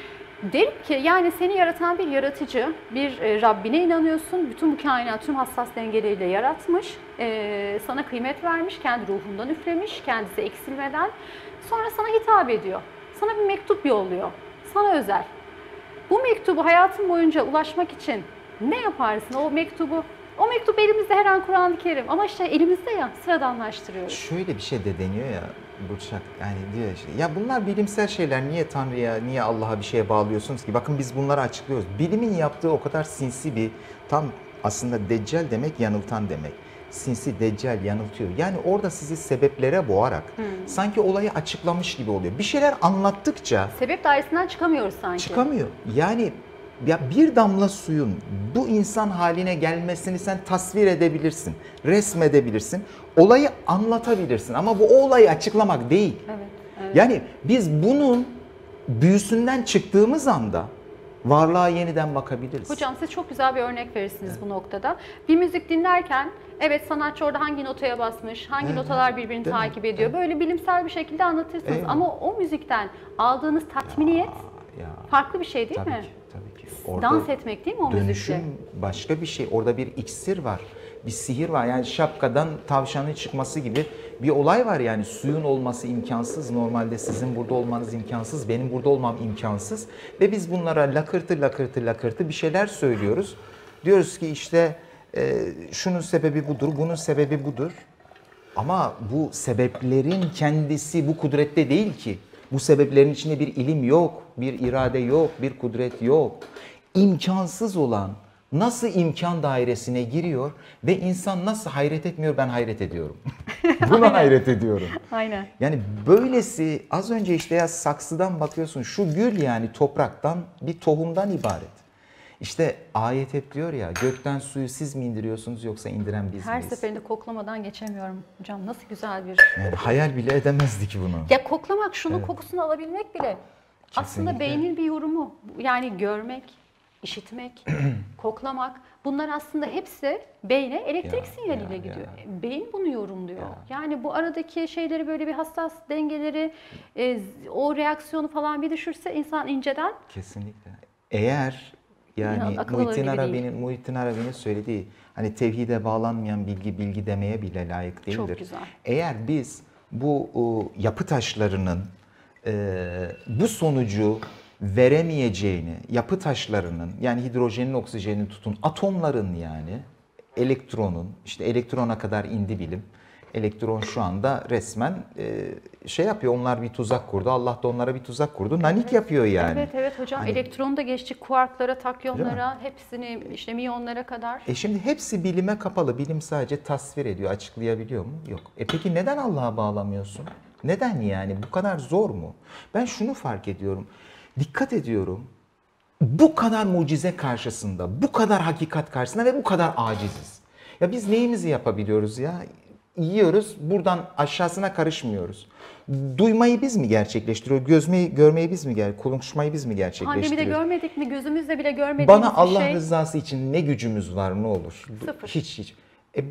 Derim ki yani seni yaratan bir yaratıcı, bir e, Rabbine inanıyorsun. Bütün bu kainat tüm hassas dengeleriyle yaratmış. E, sana kıymet vermiş, kendi ruhundan üflemiş, kendisi eksilmeden. Sonra sana hitap ediyor. Sana bir mektup yolluyor. Sana özel. Bu mektubu hayatın boyunca ulaşmak için ne yaparsın? O mektubu, o mektup elimizde her an Kur'an-ı Kerim. Ama işte elimizde ya, sıradanlaştırıyoruz. Şöyle bir şey de deniyor ya Burçak, yani diyor işte, ya bunlar bilimsel şeyler, niye Tanrı'ya, niye Allah'a bir şeye bağlıyorsunuz ki? Bakın biz bunları açıklıyoruz. Bilimin yaptığı o kadar sinsi bir, tam aslında deccal demek yanıltan demek. Sinsi, deccal, yanıltıyor. Yani orada sizi sebeplere boğarak sanki olayı açıklamış gibi oluyor. Bir şeyler anlattıkça Sebep dairesinden çıkamıyoruz sanki. çıkamıyor. Yani ya bir damla suyun bu insan haline gelmesini sen tasvir edebilirsin, resmedebilirsin, olayı anlatabilirsin ama bu o olayı açıklamak değil. Evet, evet. Yani biz bunun büyüsünden çıktığımız anda varlığa yeniden bakabiliriz. Hocam siz çok güzel bir örnek verirsiniz bu noktada. Bir müzik dinlerken evet sanatçı orada hangi notaya basmış, hangi Evet, notalar birbirini değil mi? takip ediyor. Böyle bilimsel bir şekilde anlatırsınız. Eyvallah. Ama o müzikten aldığınız tatminiyet Ya, farklı bir şey değil tabii mi? ki, tabii ki. Dans etmek değil mi o dönüşüm müzikte? başka bir şey. Orada bir iksir var. Bir sihir var. Yani şapkadan tavşanın çıkması gibi bir olay var yani. Suyun olması imkansız. Normalde sizin burada olmanız imkansız. Benim burada olmam imkansız. Ve biz bunlara lakırtı lakırtı lakırtı bir şeyler söylüyoruz. Diyoruz ki işte e, şunun sebebi budur, bunun sebebi budur. Ama bu sebeplerin kendisi bu kudrette değil ki. Bu sebeplerin içinde bir ilim yok, bir irade yok, bir kudret yok. imkansız olan nasıl imkan dairesine giriyor ve insan nasıl hayret etmiyor, ben hayret ediyorum. Buna hayret ediyorum. Aynen. Yani böylesi, az önce işte ya saksıdan bakıyorsun, şu gül yani topraktan, bir tohumdan ibaret. İşte ayet hep diyor ya, gökten suyu siz mi indiriyorsunuz yoksa indiren biz Her miyiz? seferinde koklamadan geçemiyorum hocam. Nasıl güzel bir... Yani hayal bile edemezdik bunu. Ya koklamak, şunun kokusunu alabilmek bile aslında Kesinlikle. beynin bir yorumu. Yani görmek, işitmek, koklamak, bunlar aslında hepsi beyne elektrik Ya, sinyaliyle ya, gidiyor. ya. Beyin bunu yorumluyor. Ya. Yani bu aradaki şeyleri, böyle bir hassas dengeleri, e, o reaksiyonu falan bir düşürse insan inceden... Kesinlikle. Eğer yani İnan, akıl alır Muhittin gibi Arabi'nin değil. Muhittin Arabi'nin söylediği, hani tevhide bağlanmayan bilgi bilgi demeye bile layık değildir. Çok güzel. Eğer biz bu o, yapı taşlarının e, bu sonucu veremeyeceğini, yapı taşlarının yani hidrojenin, oksijenin tutun, atomların yani elektronun, işte elektrona kadar indi bilim. Elektron şu anda resmen e, şey yapıyor, onlar bir tuzak kurdu. Allah da onlara bir tuzak kurdu. Nanik yapıyor yani. Evet evet hocam, Hani- elektronu da geçtik, kuarklara, Değil takyonlara, hepsini işte miyonlara kadar. E şimdi hepsi bilime kapalı. Bilim sadece tasvir ediyor, açıklayabiliyor mu? Yok. E peki neden Allah'a bağlamıyorsun? Neden yani? Bu kadar zor mu? Ben şunu fark ediyorum. Dikkat ediyorum. Bu kadar mucize karşısında, bu kadar hakikat karşısında ve bu kadar aciziz. Ya biz neyimizi yapabiliyoruz ya? Yiyoruz, buradan aşağısına karışmıyoruz. Duymayı biz mi gerçekleştiriyoruz? Gözmeyi, görmeyi biz mi gerçekleştiriyoruz? Konuşmayı biz mi gerçekleştiriyoruz? Pandemide görmedik mi? Gözümüzle bile görmediğimiz Bana bir Allah şey. rızası için ne gücümüz var ne olur? Sıfır. Hiç hiç. E,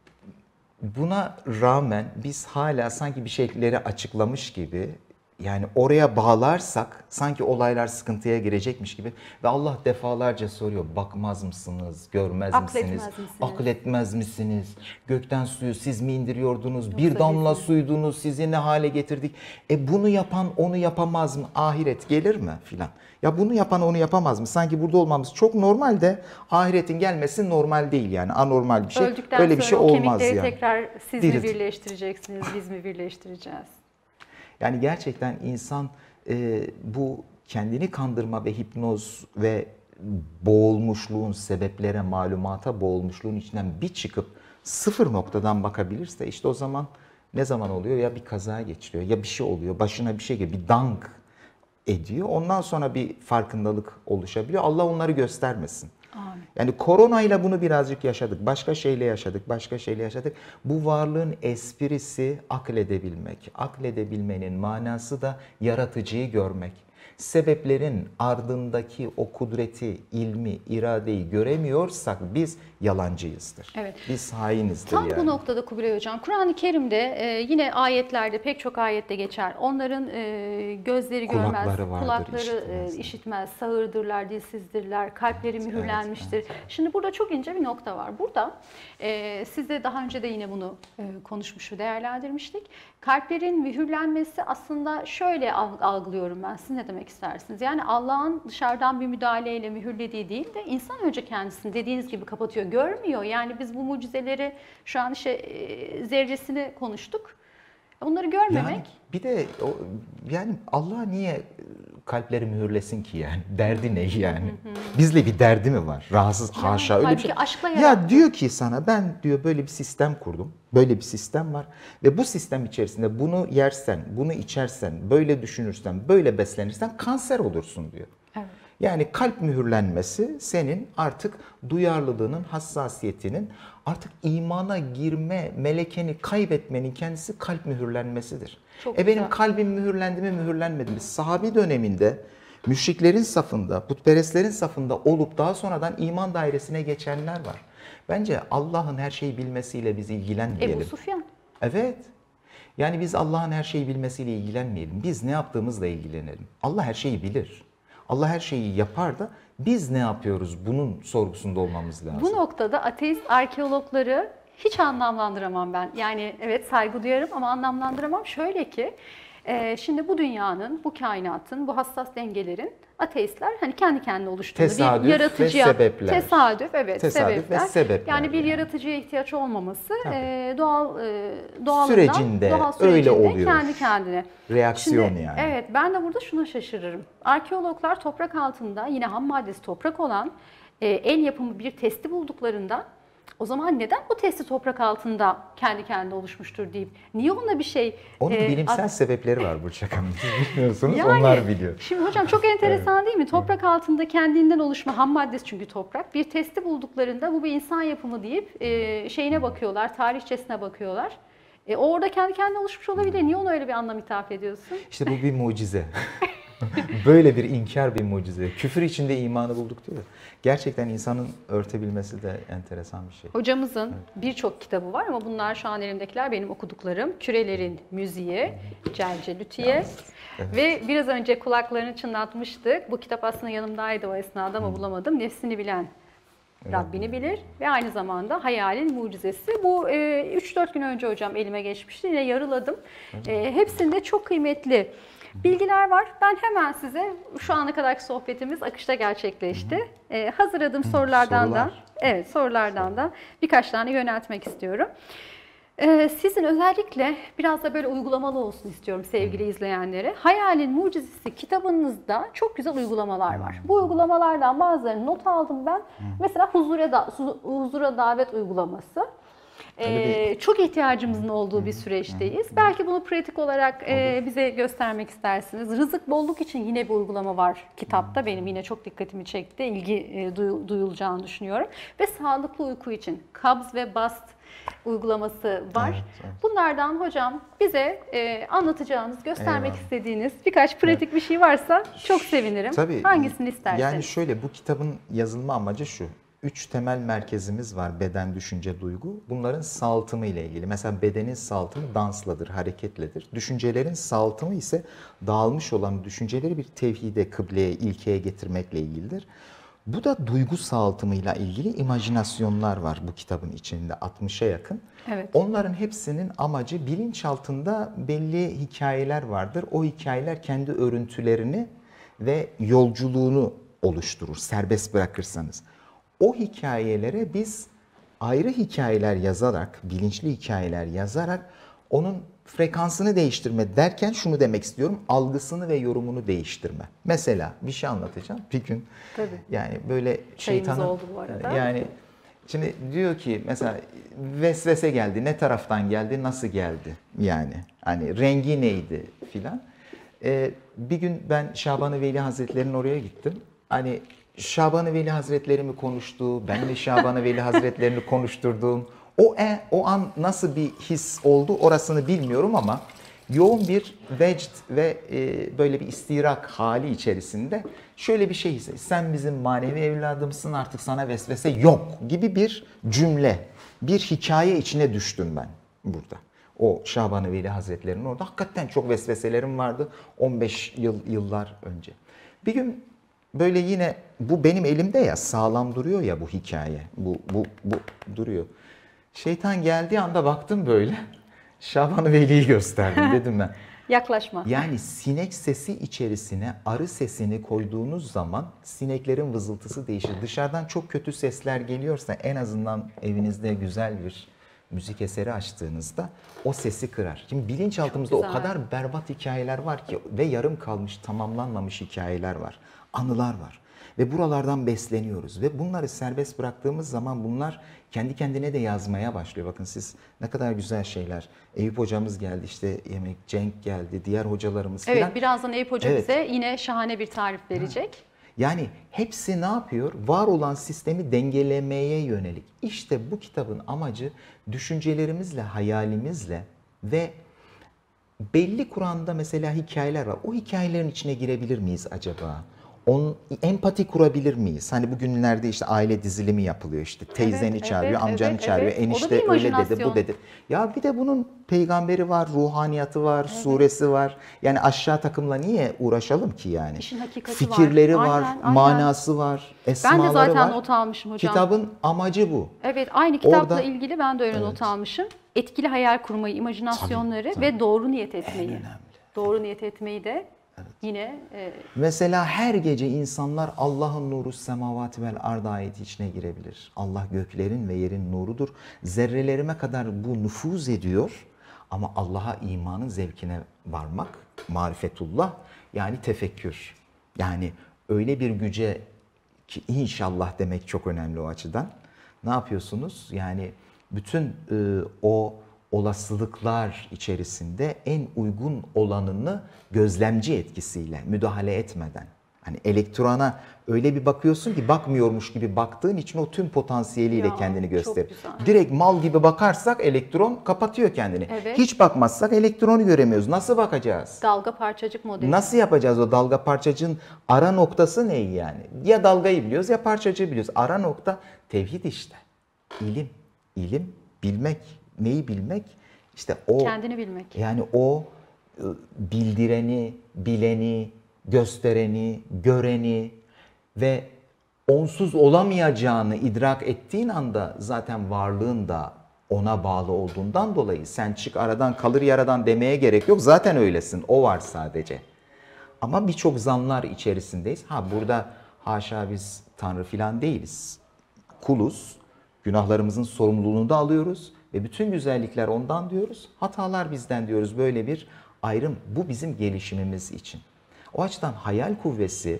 buna rağmen biz hala sanki bir şeyleri açıklamış gibi, yani oraya bağlarsak sanki olaylar sıkıntıya girecekmiş gibi ve Allah defalarca soruyor, bakmaz mısınız, görmez Akletmez misiniz, misiniz? akıl etmez misiniz, gökten suyu siz mi indiriyordunuz, Yoksa bir damla biz mi? suydunuz, sizi ne hale getirdik, e bunu yapan onu yapamaz mı, ahiret gelir mi filan. Ya bunu yapan onu yapamaz mı? Sanki burada olmamız çok normal de ahiretin gelmesi normal değil yani, anormal bir şey. Öldükten Öyle bir sonra şey o olmaz kemikleri yani. tekrar siz Dirilt. mi birleştireceksiniz, biz mi birleştireceğiz? Yani gerçekten insan e, bu kendini kandırma ve hipnoz ve boğulmuşluğun, sebeplere, malumata boğulmuşluğun içinden bir çıkıp sıfır noktadan bakabilirse işte o zaman ne zaman oluyor? Ya bir kaza geçiriyor, ya bir şey oluyor, başına bir şey geliyor, bir dank ediyor. Ondan sonra bir farkındalık oluşabiliyor. Allah onları göstermesin. Amin. Yani koronayla bunu birazcık yaşadık. Başka şeyle yaşadık, başka şeyle yaşadık. Bu varlığın esprisi akledebilmek. Akledebilmenin manası da yaratıcıyı görmek. Sebeplerin ardındaki o kudreti, ilmi, iradeyi göremiyorsak biz yalancıyızdır. Evet. Biz hainizdir Tam yani. bu noktada Kubilay Hocam, Kur'an-ı Kerim'de e, yine ayetlerde pek çok ayette geçer. Onların e, gözleri görmez, Kulakları vardır, kulakları işitmez. e, işitmez, sağırdırlar, dilsizdirler, kalpleri Evet, mühürlenmiştir. evet, Şimdi burada çok ince bir nokta var. Burada e, siz de daha önce de yine bunu e, konuşmuş ve değerlendirmiştik. Kalplerin mühürlenmesi aslında şöyle alg- algılıyorum ben. Siz ne demek istersiniz? Yani Allah'ın dışarıdan bir müdahaleyle mühürlediği değil de insan önce kendisini dediğiniz gibi kapatıyor, görmüyor. Yani biz bu mucizeleri şu an işte e, zerresini konuştuk. Bunları görmemek. Yani bir de o, yani Allah niye kalpleri mühürlesin ki yani? Derdi ne yani? Bizle bir derdi mi var? Rahatsız, haşa öyle bir halbuki şey. aşkla Ya yarattı. diyor ki sana, ben diyor böyle bir sistem kurdum. Böyle bir sistem var ve bu sistem içerisinde bunu yersen, bunu içersen, böyle düşünürsen, böyle beslenirsen kanser olursun diyor. Evet. Yani kalp mühürlenmesi senin artık duyarlılığının, hassasiyetinin, artık imana girme melekeni kaybetmenin kendisi kalp mühürlenmesidir. Çok e benim güzel. kalbim mühürlendi mi, mühürlenmedi mi? Sahabi döneminde müşriklerin safında, putperestlerin safında olup daha sonradan iman dairesine geçenler var. Bence Allah'ın her şeyi bilmesiyle biz ilgilenmeyelim. Ebu Sufyan. Evet. Yani biz Allah'ın her şeyi bilmesiyle ilgilenmeyelim. Biz ne yaptığımızla ilgilenelim. Allah her şeyi bilir. Allah her şeyi yapar da biz ne yapıyoruz? Bunun sorgusunda olmamız lazım. Bu noktada ateist arkeologları hiç anlamlandıramam ben. Yani evet, saygı duyarım ama anlamlandıramam. Şöyle ki Ee, şimdi bu dünyanın, bu kainatın, bu hassas dengelerin ateistler hani kendi kendine oluşturduğu Tesadüf bir ve yaratıcıya sebepler. Tesadüf, evet, Tesadüf sebepler. ve sebepler Yani bir yani. yaratıcıya ihtiyaç olmaması Tabii. e, doğal e, doğalından, Sürecinde doğal öyle sürecinde oluyor. kendi kendine. Reaksiyon Şimdi, yani. Evet, ben de burada şuna şaşırırım. Arkeologlar toprak altında yine ham maddesi toprak olan e, el yapımı bir testi bulduklarında o zaman neden bu testi toprak altında kendi kendine oluşmuştur deyip niye ona bir şey... Onun e, bilimsel at- sebepleri var Burçak Hanım. Siz bilmiyorsunuz, Yani, onlar biliyor. Şimdi hocam çok enteresan değil mi? Toprak altında kendinden oluşma ham maddesi çünkü toprak. Bir testi bulduklarında bu bir insan yapımı deyip e, şeyine bakıyorlar, tarihçesine bakıyorlar. E, o orada kendi kendine oluşmuş olabilir. Niye ona öyle bir anlam ithaf ediyorsun? İşte bu bir mucize. Böyle bir inkar bir mucize. Küfür içinde imanı bulduk diyor. Gerçekten insanın örtebilmesi de enteresan bir şey. Hocamızın birçok kitabı var ama bunlar şu an elimdekiler benim okuduklarım. Kürelerin Müziği, Celce Lüthiye ve biraz önce kulaklarını çınlatmıştık. Bu kitap aslında yanımdaydı o esnada ama bulamadım. Nefsini bilen Rabbini bilir ve aynı zamanda Hayalin Mucizesi. Bu üç dört gün önce hocam elime geçmişti. Yine yarıladım. E, hepsinde çok kıymetli bilgiler var. Ben hemen size şu ana kadarki sohbetimiz akışta gerçekleşti. Ee, hazırladığım sorulardan sorular. da evet sorulardan da birkaç tane yöneltmek istiyorum. Ee, sizin özellikle biraz da böyle uygulamalı olsun istiyorum sevgili izleyenlere. Hayalin Mucizesi kitabınızda çok güzel uygulamalar var. Bu uygulamalardan bazılarını not aldım ben. Mesela huzura, da, huzura davet uygulaması. Ee, çok ihtiyacımızın olduğu bir süreçteyiz. Belki bunu pratik olarak e, bize göstermek istersiniz. Rızık bolluk için yine bir uygulama var kitapta. Benim yine çok dikkatimi çekti. İlgi e, duyu- duyulacağını düşünüyorum. Ve sağlıklı uyku için kabz ve bast uygulaması var. Evet, evet. Bunlardan hocam bize e, anlatacağınız, göstermek Eyvallah. istediğiniz birkaç pratik bir şey varsa çok sevinirim. Tabii. Hangisini isterseniz. Yani şöyle, bu kitabın yazılma amacı şu. Üç temel merkezimiz var: beden, düşünce, duygu. Bunların saltımı ile ilgili. Mesela bedenin saltımı dansladır, hareketledir. Düşüncelerin saltımı ise dağılmış olan düşünceleri bir tevhide, kıbleye, ilkeye getirmekle ilgilidir. Bu da duygu saltımıyla ilgili imajinasyonlar var bu kitabın içinde, altmışa yakın. Evet. Onların hepsinin amacı, bilinçaltında belli hikayeler vardır. O hikayeler kendi örüntülerini ve yolculuğunu oluşturur, serbest bırakırsanız. O hikayelere biz ayrı hikayeler yazarak, bilinçli hikayeler yazarak onun frekansını değiştirme derken şunu demek istiyorum: algısını ve yorumunu değiştirme. Mesela bir şey anlatacağım bir gün. Tabii. Yani böyle Çayımız şeytanın, oldu bu arada. yani şimdi diyor ki mesela vesvese geldi. Ne taraftan geldi, nasıl geldi? Yani hani rengi neydi filan. Ee, bir gün ben Şaban-ı Veli Hazretleri'nin oraya gittim. Hani Şaban-ı Veli Hazretleri mi konuştu, ben mi Şaban-ı Veli Hazretlerini konuşturdum? O, e, o an nasıl bir his oldu orasını bilmiyorum ama yoğun bir vecd ve e, böyle bir istirak hali içerisinde şöyle bir şey hissettim: sen bizim manevi evladımsın, artık sana vesvese yok gibi bir cümle, bir hikaye içine düştüm ben burada. O Şaban-ı Veli Hazretleri'nin orada hakikaten çok vesveselerim vardı on beş yıl yıllar önce. Bir gün böyle yine, bu benim elimde ya, sağlam duruyor ya bu hikaye, bu bu bu duruyor. Şeytan geldiği anda baktım böyle, Şaban-ı Veli'yi gösterdim, dedim ben. Yaklaşma. Yani sinek sesi içerisine arı sesini koyduğunuz zaman sineklerin vızıltısı değişir. Dışarıdan çok kötü sesler geliyorsa en azından evinizde güzel bir müzik eseri açtığınızda o sesi kırar. Şimdi bilinçaltımızda o güzel. kadar berbat hikayeler var ki ve yarım kalmış, tamamlanmamış hikayeler var. Anılar var. Ve buralardan besleniyoruz. Ve bunları serbest bıraktığımız zaman bunlar kendi kendine de yazmaya başlıyor. Bakın siz, ne kadar güzel şeyler. Eyüp hocamız geldi, işte Yemek, Cenk geldi, diğer hocalarımız filan. Evet, birazdan Eyüp Hoca Evet. bize yine şahane bir tarif verecek. Yani hepsi ne yapıyor? Var olan sistemi dengelemeye yönelik. İşte bu kitabın amacı, düşüncelerimizle, hayalimizle ve belli Kur'an'da mesela hikayeler var. O hikayelerin içine girebilir miyiz acaba? On, empati kurabilir miyiz? Hani bugünlerde işte aile dizilimi yapılıyor, işte teyzeni Evet, çağırıyor, evet, amcanı evet, çağırıyor, evet. O da enişte bir öyle dedi, imajinasyon. bu dedi. Ya bir de bunun peygamberi var, ruhaniyatı var, suresi var. Yani aşağı takımla niye uğraşalım ki yani? İşin hakikati var. Fikirleri var, Aynen, aynen. manası var, Ben esmaları de zaten var. not almışım hocam. Kitabın amacı bu. Evet, aynı kitapla Orada- ilgili ben de öyle not almışım. Etkili hayal kurmayı, imajinasyonları Tabii, ve doğru niyet etmeyi. En önemli. doğru niyet etmeyi de yine e, Mesela her gece insanlar Allah'ın nuru semavati vel ard ayeti içine girebilir. Allah göklerin ve yerin nurudur. Zerrelerime kadar bu nüfuz ediyor. Ama Allah'a imanın zevkine varmak, marifetullah yani tefekkür. Yani öyle bir güce ki inşallah demek çok önemli o açıdan. Ne yapıyorsunuz? Yani bütün e, o olasılıklar içerisinde en uygun olanını gözlemci etkisiyle müdahale etmeden. Hani elektrona öyle bir bakıyorsun ki bakmıyormuş gibi baktığın için o tüm potansiyeliyle Ya, kendini çok gösterir. güzel. Direkt mal gibi bakarsak elektron kapatıyor kendini. Evet. Hiç bakmazsak elektronu göremiyoruz. Nasıl bakacağız? dalga parçacık modeli. Nasıl yapacağız o dalga parçacığın ara noktası ne yani? Ya dalgayı biliyoruz ya parçacığı biliyoruz. Ara nokta tevhid işte. İlim, ilim, bilmek. Neyi bilmek? İşte o Kendini bilmek. yani o e, bildireni, bileni, göstereni, göreni ve onsuz olamayacağını idrak ettiğin anda zaten varlığın da ona bağlı olduğundan dolayı sen çık aradan kalır yaradan demeye gerek yok. Zaten öylesin. O var sadece. Ama birçok zanlar içerisindeyiz. Ha burada haşa biz Tanrı filan değiliz. Kuluz. Günahlarımızın sorumluluğunu da alıyoruz. Ve bütün güzellikler ondan diyoruz. Hatalar bizden diyoruz. Böyle bir ayrım. Bu bizim gelişimimiz için. O açıdan hayal kuvvesi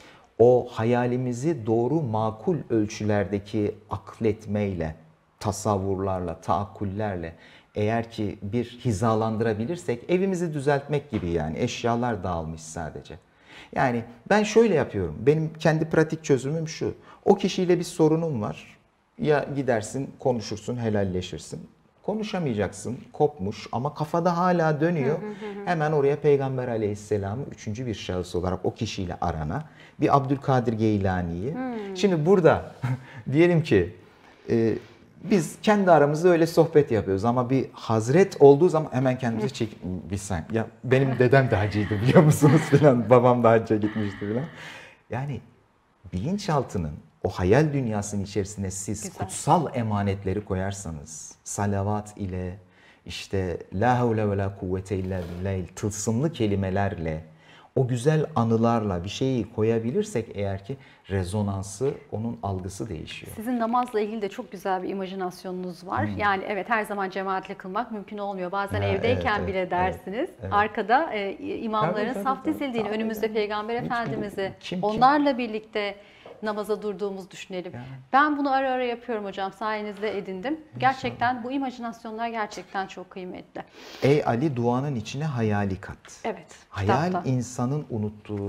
o hayalimizi doğru makul ölçülerdeki akletmeyle, tasavvurlarla, taakkullerle eğer ki bir hizalandırabilirsek evimizi düzeltmek gibi yani eşyalar dağılmış sadece. Yani ben şöyle yapıyorum. Benim kendi pratik çözümüm şu. O kişiyle bir sorunum var. Ya gidersin, konuşursun, helalleşirsin. Konuşamayacaksın, kopmuş ama kafada hala dönüyor. Hemen oraya Peygamber Aleyhisselam'ı üçüncü bir şahıs olarak o kişiyle arana. Bir Abdülkadir Geylani'yi. Şimdi burada diyelim ki e, biz kendi aramızda öyle sohbet yapıyoruz ama bir hazret olduğu zaman hemen kendimize çek... Bir saniye. Ya benim dedem de hacıydı biliyor musunuz filan. Babam da hacca gitmişti filan. Yani bilinçaltının o hayal dünyasının içerisine siz Güzel. kutsal emanetleri koyarsanız, salavat ile, işte la havle ve la kuvvete illa billah tılsımlı kelimelerle, o güzel anılarla bir şeyi koyabilirsek eğer ki rezonansı, onun algısı değişiyor. Sizin namazla ilgili de çok güzel bir imajinasyonunuz var. Yani evet her zaman cemaatle kılmak mümkün olmuyor. Bazen Ha, evdeyken evet, bile evet, dersiniz. evet, evet. Arkada e, imamların Tabii, tabii, saf tabii, dizildiğini, tabii, önümüzde tabii. Peygamber Hiç Efendimiz'i kim- kim- onlarla birlikte namaza durduğumuz düşünelim. Yani. Ben bunu ara ara yapıyorum hocam. Sayenizde edindim. Gerçekten bu imajinasyonlar gerçekten çok kıymetli. Ey Ali duanın içine hayali kat. Evet. Hayal kitapta. insanın unuttuğu,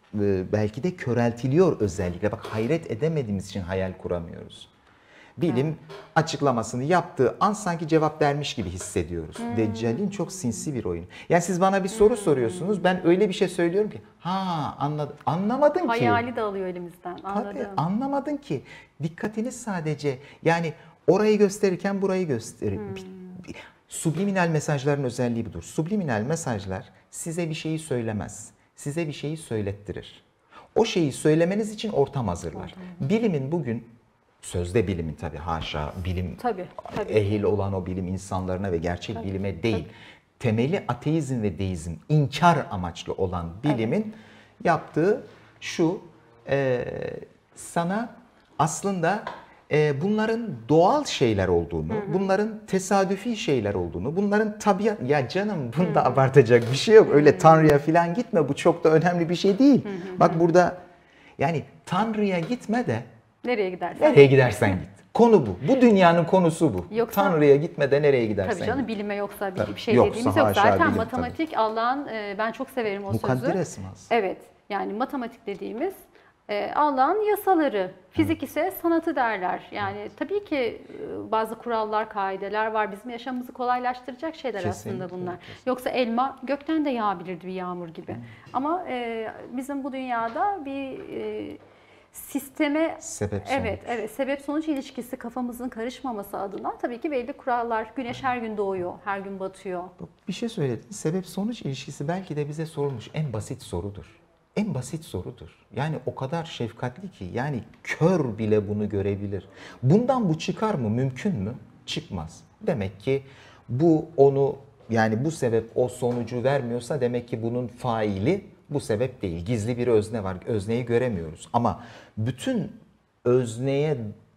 e, belki de köreltiliyor özellikle. Bak hayret edemediğimiz için hayal kuramıyoruz. Bilim açıklamasını yaptığı an sanki cevap vermiş gibi hissediyoruz. Hmm. Deccal'in çok sinsi bir oyunu. Yani siz bana bir soru soruyorsunuz, ben öyle bir şey söylüyorum ki, ha anladım. Anlamadın ki. Hayali de alıyor elimizden. Tabii Anladım. anlamadın ki. Dikkatiniz sadece yani orayı gösterirken burayı gösterir. Hmm. Subliminal mesajların özelliği budur. Subliminal mesajlar size bir şeyi söylemez. Size bir şeyi söylettirir. O şeyi söylemeniz için ortam hazırlar. Bilimin bugün, sözde bilimin tabii haşa bilim Tabii, tabii. ehil olan o bilim insanlarına ve gerçek bilime değil. Temeli ateizm ve deizm, inkar amaçlı olan bilimin yaptığı şu, e, sana aslında e, bunların doğal şeyler olduğunu, bunların tesadüfi şeyler olduğunu, bunların tabiat... Ya canım bunda abartacak bir şey yok. Öyle Tanrı'ya falan gitme, bu çok da önemli bir şey değil. Bak burada yani Tanrı'ya gitme de Nereye gidersen. nereye gidersen git. Konu bu. Bu dünyanın konusu bu. Yoksa- Tanrı'ya gitme de nereye gidersen Tabii canım git. bilime yoksa bir, Tabii. bir şey Yoksa dediğimiz yok. haşa Zaten bilim, matematik Allah'ın e, ben çok severim o sözü. Mukadder esması. Evet. Yani matematik dediğimiz e, Allah'ın yasaları. Fizik ise sanatı derler. Yani tabii ki e, bazı kurallar, kaideler var. Bizim yaşamımızı kolaylaştıracak şeyler Kesinlikle, aslında bunlar. kesinlikle. Yoksa elma gökten de yağabilirdi bir yağmur gibi. Ama e, bizim bu dünyada bir e, sisteme Sebep sonuç. evet evet sebep sonuç ilişkisi kafamızın karışmaması adına tabii ki belli kurallar. Güneş her gün doğuyor, her gün batıyor. Bak, bir şey söyledin. Sebep sonuç ilişkisi belki de bize sorulmuş en basit sorudur. En basit sorudur. Yani o kadar şefkatli ki yani kör bile bunu görebilir. Bundan bu çıkar mı? Mümkün mü? Çıkmaz. Demek ki bu onu Yani bu sebep o sonucu vermiyorsa demek ki bunun faili bu sebep değil. Gizli bir özne var. Özneyi göremiyoruz. Ama bütün özneye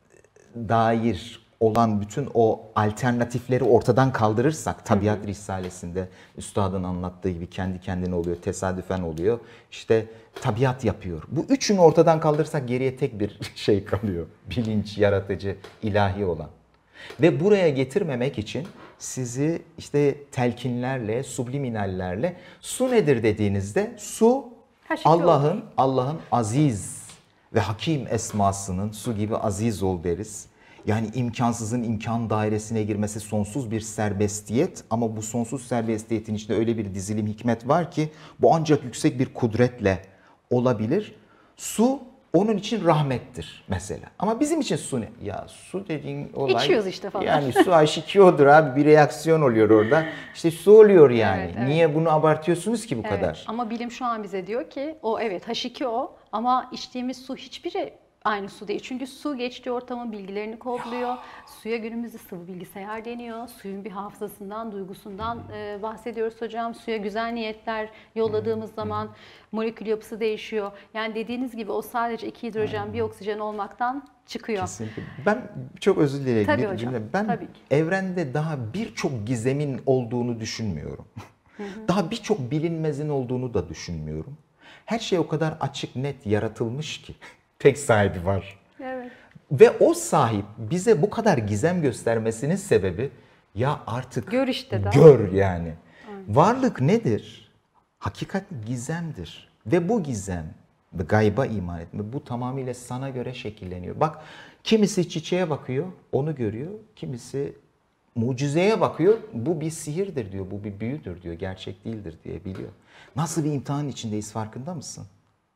dair olan bütün o alternatifleri ortadan kaldırırsak, Tabiat hı hı. Risalesi'nde üstadın anlattığı gibi kendi kendine oluyor, tesadüfen oluyor. İşte tabiat yapıyor. Bu üçünü ortadan kaldırırsak geriye tek bir şey kalıyor. Bilinç, yaratıcı, ilahi olan. Ve buraya getirmemek için sizi işte telkinlerle, subliminallerle, su nedir dediğinizde su Allah'ın Allah'ın aziz ve hakim esmasının, su gibi aziz ol deriz. Yani imkansızın imkan dairesine girmesi sonsuz bir serbestiyet, ama bu sonsuz serbestiyetin içinde öyle bir dizilim hikmet var ki bu ancak yüksek bir kudretle olabilir. Su onun için rahmettir mesela. Ama bizim için su ne? Ya su dediğin olay... İçiyoruz işte falan. Yani su H iki O'dur abi, bir reaksiyon oluyor orada. İşte su oluyor yani. Evet, evet. Niye bunu abartıyorsunuz ki bu evet. kadar? Ama bilim şu an bize diyor ki o evet H iki O ama içtiğimiz su hiçbiri aynı su değil. Çünkü su geçtiği ortamın bilgilerini kodluyor. Suya günümüzde sıvı bilgisayar deniyor. Suyun bir hafızasından, duygusundan e, bahsediyoruz hocam. Suya güzel niyetler yolladığımız zaman molekül yapısı değişiyor. Yani dediğiniz gibi o sadece iki hidrojen, bir oksijen olmaktan çıkıyor. Kesinlikle. Ben çok özür dilerim. Tabii bir hocam, cümle. Ben tabii ki. evrende daha birçok gizemin olduğunu düşünmüyorum. Hı hı. Daha birçok bilinmezin olduğunu da düşünmüyorum. Her şey o kadar açık, net yaratılmış ki. Tek sahibi var. Evet. Ve o sahip bize bu kadar gizem göstermesinin sebebi ya artık gör işte de. Gör yani. Aynen. Varlık nedir? Hakikat gizemdir. Ve bu gizem, gayba iman etme, bu tamamıyla sana göre şekilleniyor. Bak, kimisi çiçeğe bakıyor, onu görüyor. Kimisi mucizeye bakıyor, bu bir sihirdir diyor, bu bir büyüdür diyor, gerçek değildir diye biliyor. Nasıl bir imtihan içindeyiz, farkında mısın?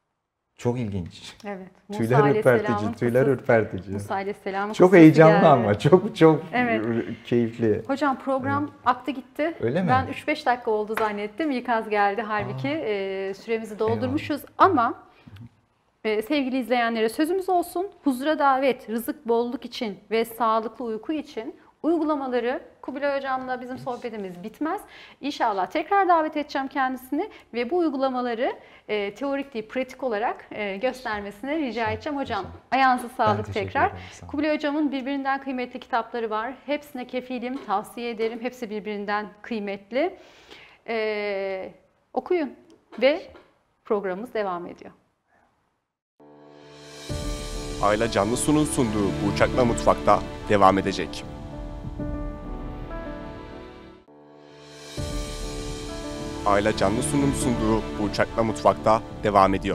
Çok ilginç. Evet. Tüyler ürpertici, tüyler ürpertici. Musa Aleyhisselam'ın çok heyecanlı geldi. Ama çok çok evet. keyifli. Hocam program evet. aktı gitti. Öyle mi? Ben üç beş dakika oldu zannettim. İkaz geldi halbuki e, süremizi doldurmuşuz. Eyvallah. Ama e, sevgili izleyenlere sözümüz olsun. Huzura davet, rızık bolluk için ve sağlıklı uyku için uygulamaları Kubilay Hocam'la bizim sohbetimiz bitmez. İnşallah tekrar davet edeceğim kendisini ve bu uygulamaları e, teorik değil, pratik olarak e, göstermesini rica edeceğim. Hocam ayağınıza sağlık tekrar. Kubilay Hocam'ın birbirinden kıymetli kitapları var. Hepsine kefilim, tavsiye ederim. Hepsi birbirinden kıymetli. E, okuyun ve programımız devam ediyor. Ayla Canlısu'nun sunduğu Bu Uçakla Mutfak'ta devam edecek. Ayla Canlısu'nun sunduğu Bu Uçakla Mutfak'ta devam ediyor.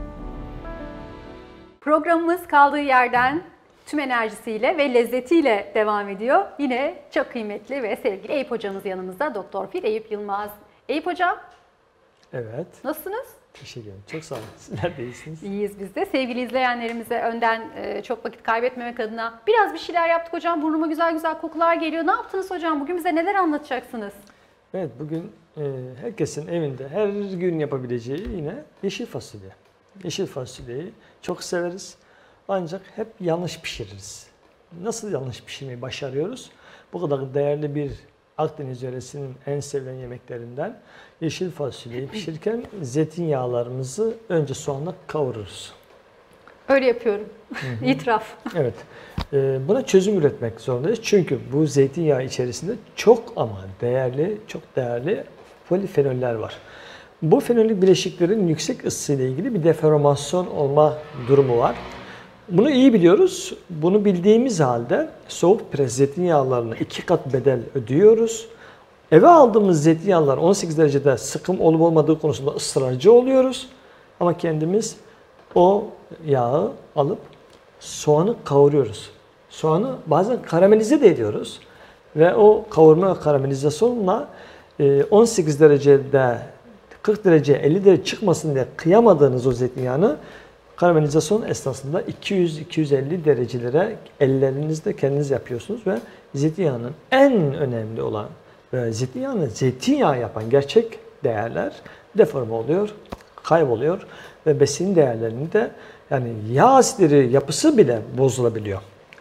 Programımız kaldığı yerden tüm enerjisiyle ve lezzetiyle devam ediyor. Yine çok kıymetli ve sevgili Eyüp Hocamız yanımızda. Doktor Fil Eyüp Yılmaz. Eyüp Hocam. Evet. Nasılsınız? Teşekkür ederim. Çok sağ olun. Sizler de iyisiniz. İyiyiz biz de. Sevgili izleyenlerimize önden çok vakit kaybetmemek adına biraz bir şeyler yaptık hocam. Burnuma güzel güzel kokular geliyor. Ne yaptınız hocam? Bugün bize neler anlatacaksınız? Evet, bugün e, herkesin evinde her gün yapabileceği yine yeşil fasulye. Yeşil fasulyeyi çok severiz. Ancak hep yanlış pişiririz. Nasıl yanlış pişirmeyi başarıyoruz? Bu kadar değerli bir Akdeniz yöresinin en sevilen yemeklerinden yeşil fasulyeyi pişirirken zeytinyağlarımızı önce soğanla kavururuz. Öyle yapıyorum. İtiraf. Evet. Buna çözüm üretmek zorundayız. Çünkü bu zeytinyağı içerisinde çok ama değerli, çok değerli polifenoller var. Bu fenolik bileşiklerin yüksek ısıyla ilgili bir deformasyon olma durumu var. Bunu iyi biliyoruz. Bunu bildiğimiz halde soğuk pres zeytinyağlarına iki kat bedel ödüyoruz. Eve aldığımız zeytinyağlar on sekiz derecede sıkım olup olmadığı konusunda ısrarcı oluyoruz. Ama kendimiz o yağı alıp soğanı kavuruyoruz. Soğanı bazen karamelize de ediyoruz. Ve o kavurma ve karamelizasyonla on sekiz derecede kırk derece elli derece çıkmasın diye kıyamadığınız o zeytinyağını karamelizasyon esnasında iki yüz iki yüz elli derecelere ellerinizde kendiniz yapıyorsunuz ve zeytinyağının en önemli olan ve zeytinyağını zeytinyağı yapan gerçek değerler deforme oluyor, kayboluyor ve besin değerlerinde yani yağ asitleri yapısı bile bozulabiliyor.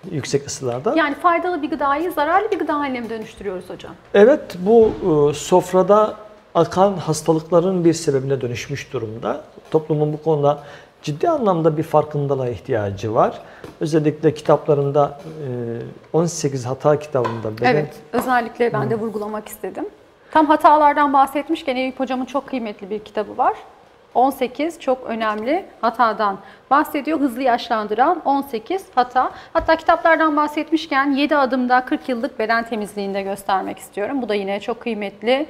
yüksek ısılarda. Yani faydalı bir gıdayı zararlı bir gıda haline mi dönüştürüyoruz hocam? Evet, bu e, sofrada akan hastalıkların bir sebebine dönüşmüş durumda. Toplumun bu konuda ciddi anlamda bir farkındalığa ihtiyacı var. Özellikle kitaplarında e, on sekiz hata kitabında beden... Evet, özellikle ben de vurgulamak istedim. Tam hatalardan bahsetmişken Eyüp Hocam'ın çok kıymetli bir kitabı var. on sekiz çok önemli hatadan bahsediyor. Hızlı yaşlandıran on sekiz hata. Hatta kitaplardan bahsetmişken yedi adımda kırk yıllık beden temizliğinde göstermek istiyorum. Bu da yine çok kıymetli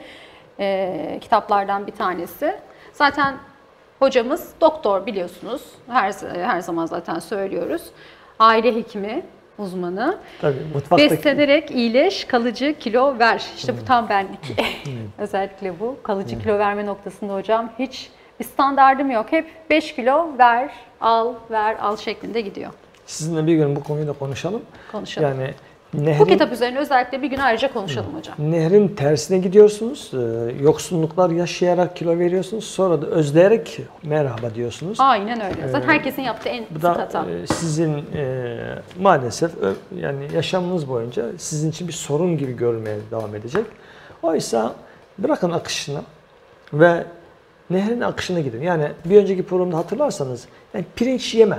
e, kitaplardan bir tanesi. Zaten hocamız doktor biliyorsunuz. Her, her zaman zaten söylüyoruz. Aile hekimi uzmanı. Tabii, mutfaktaki... Beslenerek iyileş, kalıcı kilo ver. İşte bu tam benlik. Özellikle bu kalıcı kilo verme noktasında hocam hiç bir standardım yok. Hep beş kilo ver, al, ver, al şeklinde gidiyor. Sizinle bir gün bu konuyu da konuşalım. Konuşalım. Yani Bu nehrin, kitap üzerine özellikle bir gün ayrıca konuşalım hocam. nehrin tersine gidiyorsunuz. e, Yoksunluklar yaşayarak kilo veriyorsunuz. Sonra da özleyerek merhaba diyorsunuz. Aynen öyle. Zaten herkesin yaptığı en Bu sık da hata. e, sizin e, maalesef ö- yani yaşamınız boyunca sizin için bir sorun gibi görmeye devam edecek. Oysa bırakın akışına ve nehrin akışına gidin. Yani bir önceki programda hatırlarsanız yani pirinç yeme.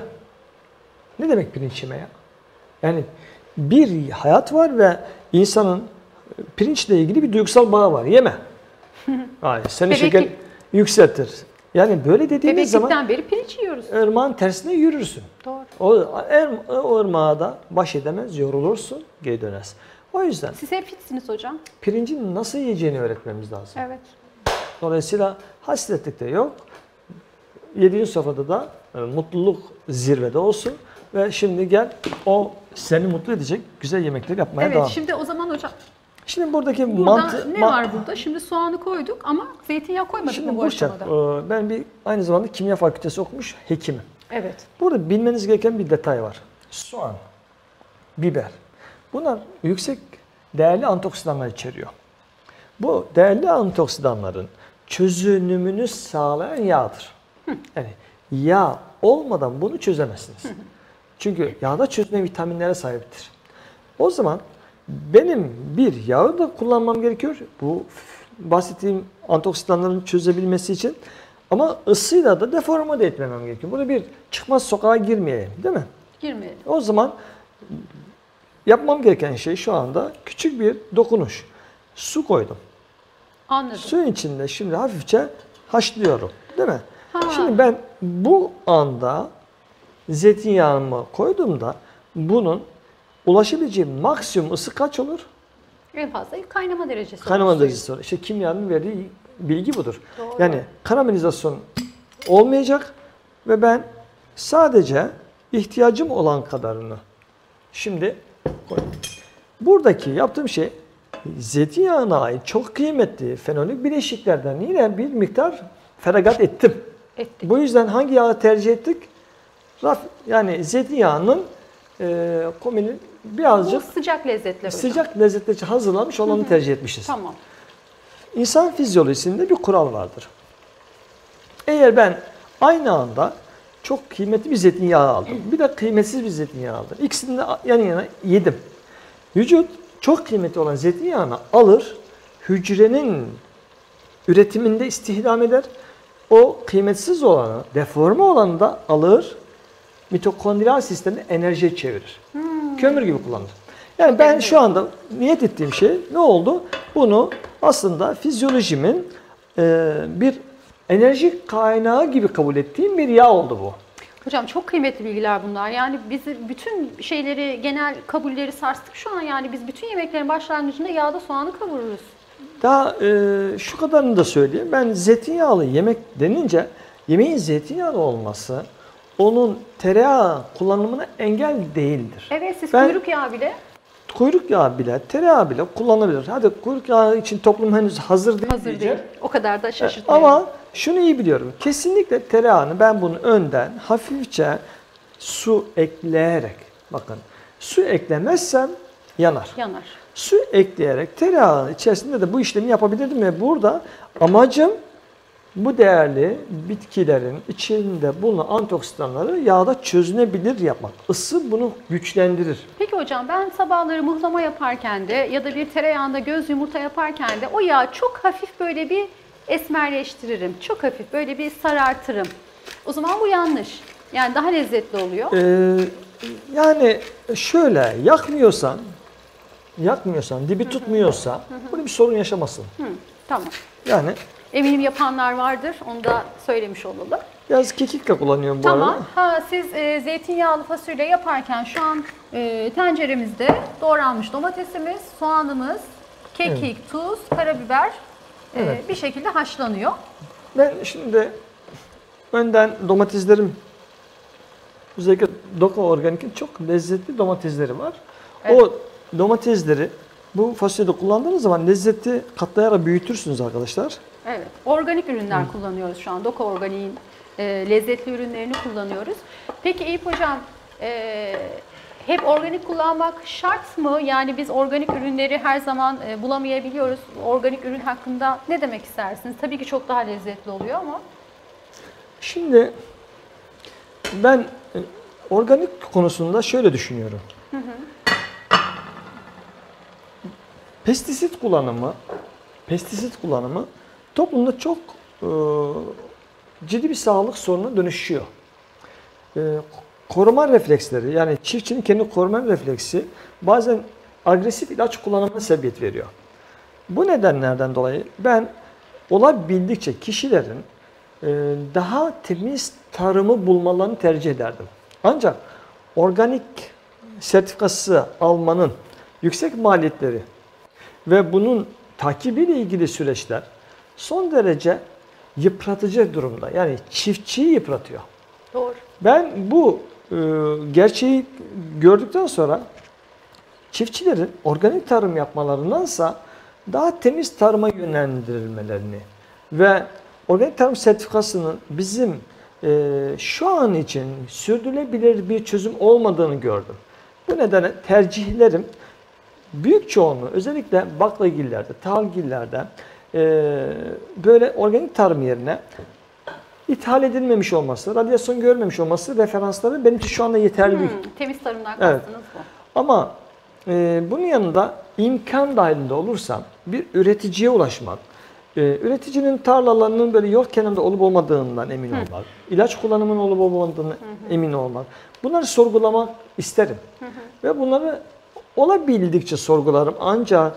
Ne demek pirinç yeme ya? Yani bir hayat var ve insanın pirinçle ilgili bir duygusal bağı var. Yeme. Hayır, seni Bebeklik- şeker yükseltir. Yani böyle dediğimiz zaman Bebeklikten beri pirinç yiyoruz. ırmağın tersine yürürsün. Doğru. O, er, o ırmağa da baş edemez, yorulursun, geri dönersin. O yüzden Siz hep fitsiniz hocam. pirincin nasıl yiyeceğini öğretmemiz lazım. Evet. Dolayısıyla hasretlik de yok. Yediğin sofrada da e, mutluluk zirvede olsun. Ve şimdi gel o seni mutlu edecek güzel yemekler yapmaya Evet, devam. şimdi o zaman hocam Şimdi buradaki burada mantı... ne ma- var burada? Şimdi soğanı koyduk ama zeytinyağı koymadık Şimdi mı bu Burçak, aşamada? e, ben bir aynı zamanda kimya fakültesi okumuş hekimim. Evet. Burada bilmeniz gereken bir detay var. Soğan, biber. Bunlar yüksek değerli antioksidanlar içeriyor. Bu değerli antioksidanların çözünümünü sağlayan yağdır. Yani yağ olmadan bunu çözemezsiniz. Çünkü yağda çözme vitaminlere sahiptir. O zaman benim bir yağı da kullanmam gerekiyor. Bu bahsettiğim antioksidanların çözebilmesi için. Ama ısıyla da deforme de etmemem gerekiyor. Burada bir çıkmaz sokağa girmeyeyim, değil mi? Girmeyelim. O zaman yapmam gereken şey şu anda küçük bir dokunuş. Su koydum. Anladım. Suyun içinde şimdi hafifçe haşlıyorum, değil mi? Ha. Şimdi ben bu anda zeytinyağımı koyduğumda bunun ulaşabileceği maksimum ısı kaç olur? En fazla kaynama derecesi. Kaynama olur derecesi olur. İşte kimyanın verdiği bilgi budur. Doğru. Yani karamelizasyon olmayacak ve ben sadece ihtiyacım olan kadarını şimdi koydum. Buradaki yaptığım şey zeytinyağına ait çok kıymetli fenolik bileşiklerden yine bir miktar feragat ettim. Ettik. Bu yüzden hangi yağı tercih ettik? Raf, yani zeytinyağının e, kominin Bu birazcık sıcak lezzetler hocam. sıcak lezzetler için hazırlanmış olanı tercih etmişiz. Tamam. İnsan fizyolojisinde bir kural vardır. Eğer ben aynı anda çok kıymetli bir zeytinyağı aldım, bir de kıymetsiz bir zeytinyağı aldım. İkisini de yan yana yedim. Vücut çok kıymetli olan zeytinyağını alır, hücrenin üretiminde istihdam eder. O kıymetsiz olanı, deforme olanı da alır, mitokondriyal sistemde enerjiye çevirir. Hmm. Kömür gibi kullanır. Yani ben şu anda niyet ettiğim şey ne oldu? Bunu aslında fizyolojimin e, bir enerji kaynağı gibi kabul ettiğim bir yağ oldu bu. Hocam çok kıymetli bilgiler bunlar. Yani bizi bütün şeyleri, genel kabulleri sarstık şu an. Yani biz bütün yemeklerin başlangıcında yağda soğanı kavururuz. Daha e, şu kadarını da söyleyeyim. Ben zeytinyağlı yemek denince yemeğin zeytinyağlı olması onun tereyağı kullanımına engel değildir. Evet, siz Ben- kuyruk yağı bile Kuyruk yağı bile, tereyağı bile kullanılabilir. Hadi kuyruk yağı için toplum henüz hazır değil hazır diyeceğim. değil. O kadar da şaşırtmayalım. Ama şunu iyi biliyorum. Kesinlikle tereyağını ben bunu önden hafifçe su ekleyerek, bakın su eklemezsem yanar. Yanar. Su ekleyerek tereyağının içerisinde de bu işlemi yapabilirdim ve burada amacım bu değerli bitkilerin içinde bulunan antioksidanları yağda çözünebilir yapmak. Isı bunu güçlendirir. Peki hocam, ben sabahları mıhlama yaparken de ya da bir tereyağında göz yumurta yaparken de o yağı çok hafif böyle bir esmerleştiririm. Çok hafif böyle bir sarartırım. O zaman bu yanlış. Yani daha lezzetli oluyor. Ee, yani şöyle yakmıyorsan, yakmıyorsan, dibi tutmuyorsa böyle bir sorun yaşamazsın. Hı, tamam. Yani Eminim yapanlar vardır. Onu da söylemiş olalım. biraz kekik de kullanıyorum bu Tamam. arada. Ha, siz e, zeytinyağlı fasulye yaparken şu an e, tenceremizde doğranmış domatesimiz, soğanımız, kekik, tuz, karabiber e, Evet. bir şekilde haşlanıyor. Ben şimdi önden domateslerim, özellikle Doka Organik'in çok lezzetli domatesleri var. Evet. O domatesleri bu fasulyede kullandığınız zaman lezzeti katlayarak büyütürsünüz arkadaşlar. Evet. Organik ürünler kullanıyoruz şu an. Doka Organik'in e, lezzetli ürünlerini kullanıyoruz. Peki Eyüp Hocam, e, hep organik kullanmak şart mı? Yani biz organik ürünleri her zaman e, bulamayabiliyoruz. Organik ürün hakkında ne demek istersiniz? Tabii ki çok daha lezzetli oluyor ama. Şimdi ben e, organik konusunda şöyle düşünüyorum. Hı hı. Pestisit kullanımı, pestisit kullanımı toplumda çok e, ciddi bir sağlık sorununa dönüşüyor. E, koruma refleksleri, yani çiftçinin kendi koruma refleksi bazen agresif ilaç kullanımına sebebiyet veriyor. Bu nedenlerden dolayı ben olabildikçe kişilerin e, daha temiz tarımı bulmalarını tercih ederdim. Ancak organik sertifikası almanın yüksek maliyetleri ve bunun takibiyle ilgili süreçler son derece yıpratıcı durumda. Yani çiftçiyi yıpratıyor. Doğru. Ben bu e, gerçeği gördükten sonra çiftçilerin organik tarım yapmalarındansa daha temiz tarıma yönlendirilmelerini ve organik tarım sertifikasının bizim e, şu an için sürdürülebilir bir çözüm olmadığını gördüm. Bu nedenle tercihlerim büyük çoğunluğu özellikle baklagillerde, tahılgillerde e, böyle organik tarım yerine ithal edilmemiş olması, radyasyon görmemiş olması referansları benim için şu anda yeterli değil. Hmm, temiz tarımdan Evet. kastınız bu. Ama e, bunun yanında imkan dahilinde olursam bir üreticiye ulaşmak, e, üreticinin tarlalarının böyle yol kenarında olup olmadığından emin Hı. olmak, ilaç kullanımının olup olmadığını emin olmak, bunları sorgulamak isterim. Hı hı. Ve bunları olabildikçe sorgularım, ancak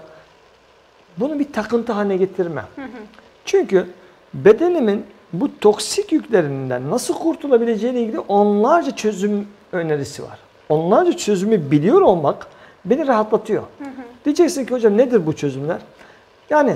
bunu bir takıntı haline getirmem. Hı hı. Çünkü bedenimin bu toksik yüklerinden nasıl kurtulabileceğine ilgili onlarca çözüm önerisi var. Onlarca çözümü biliyor olmak beni rahatlatıyor. Hı hı. Diyeceksin ki hocam nedir bu çözümler? Yani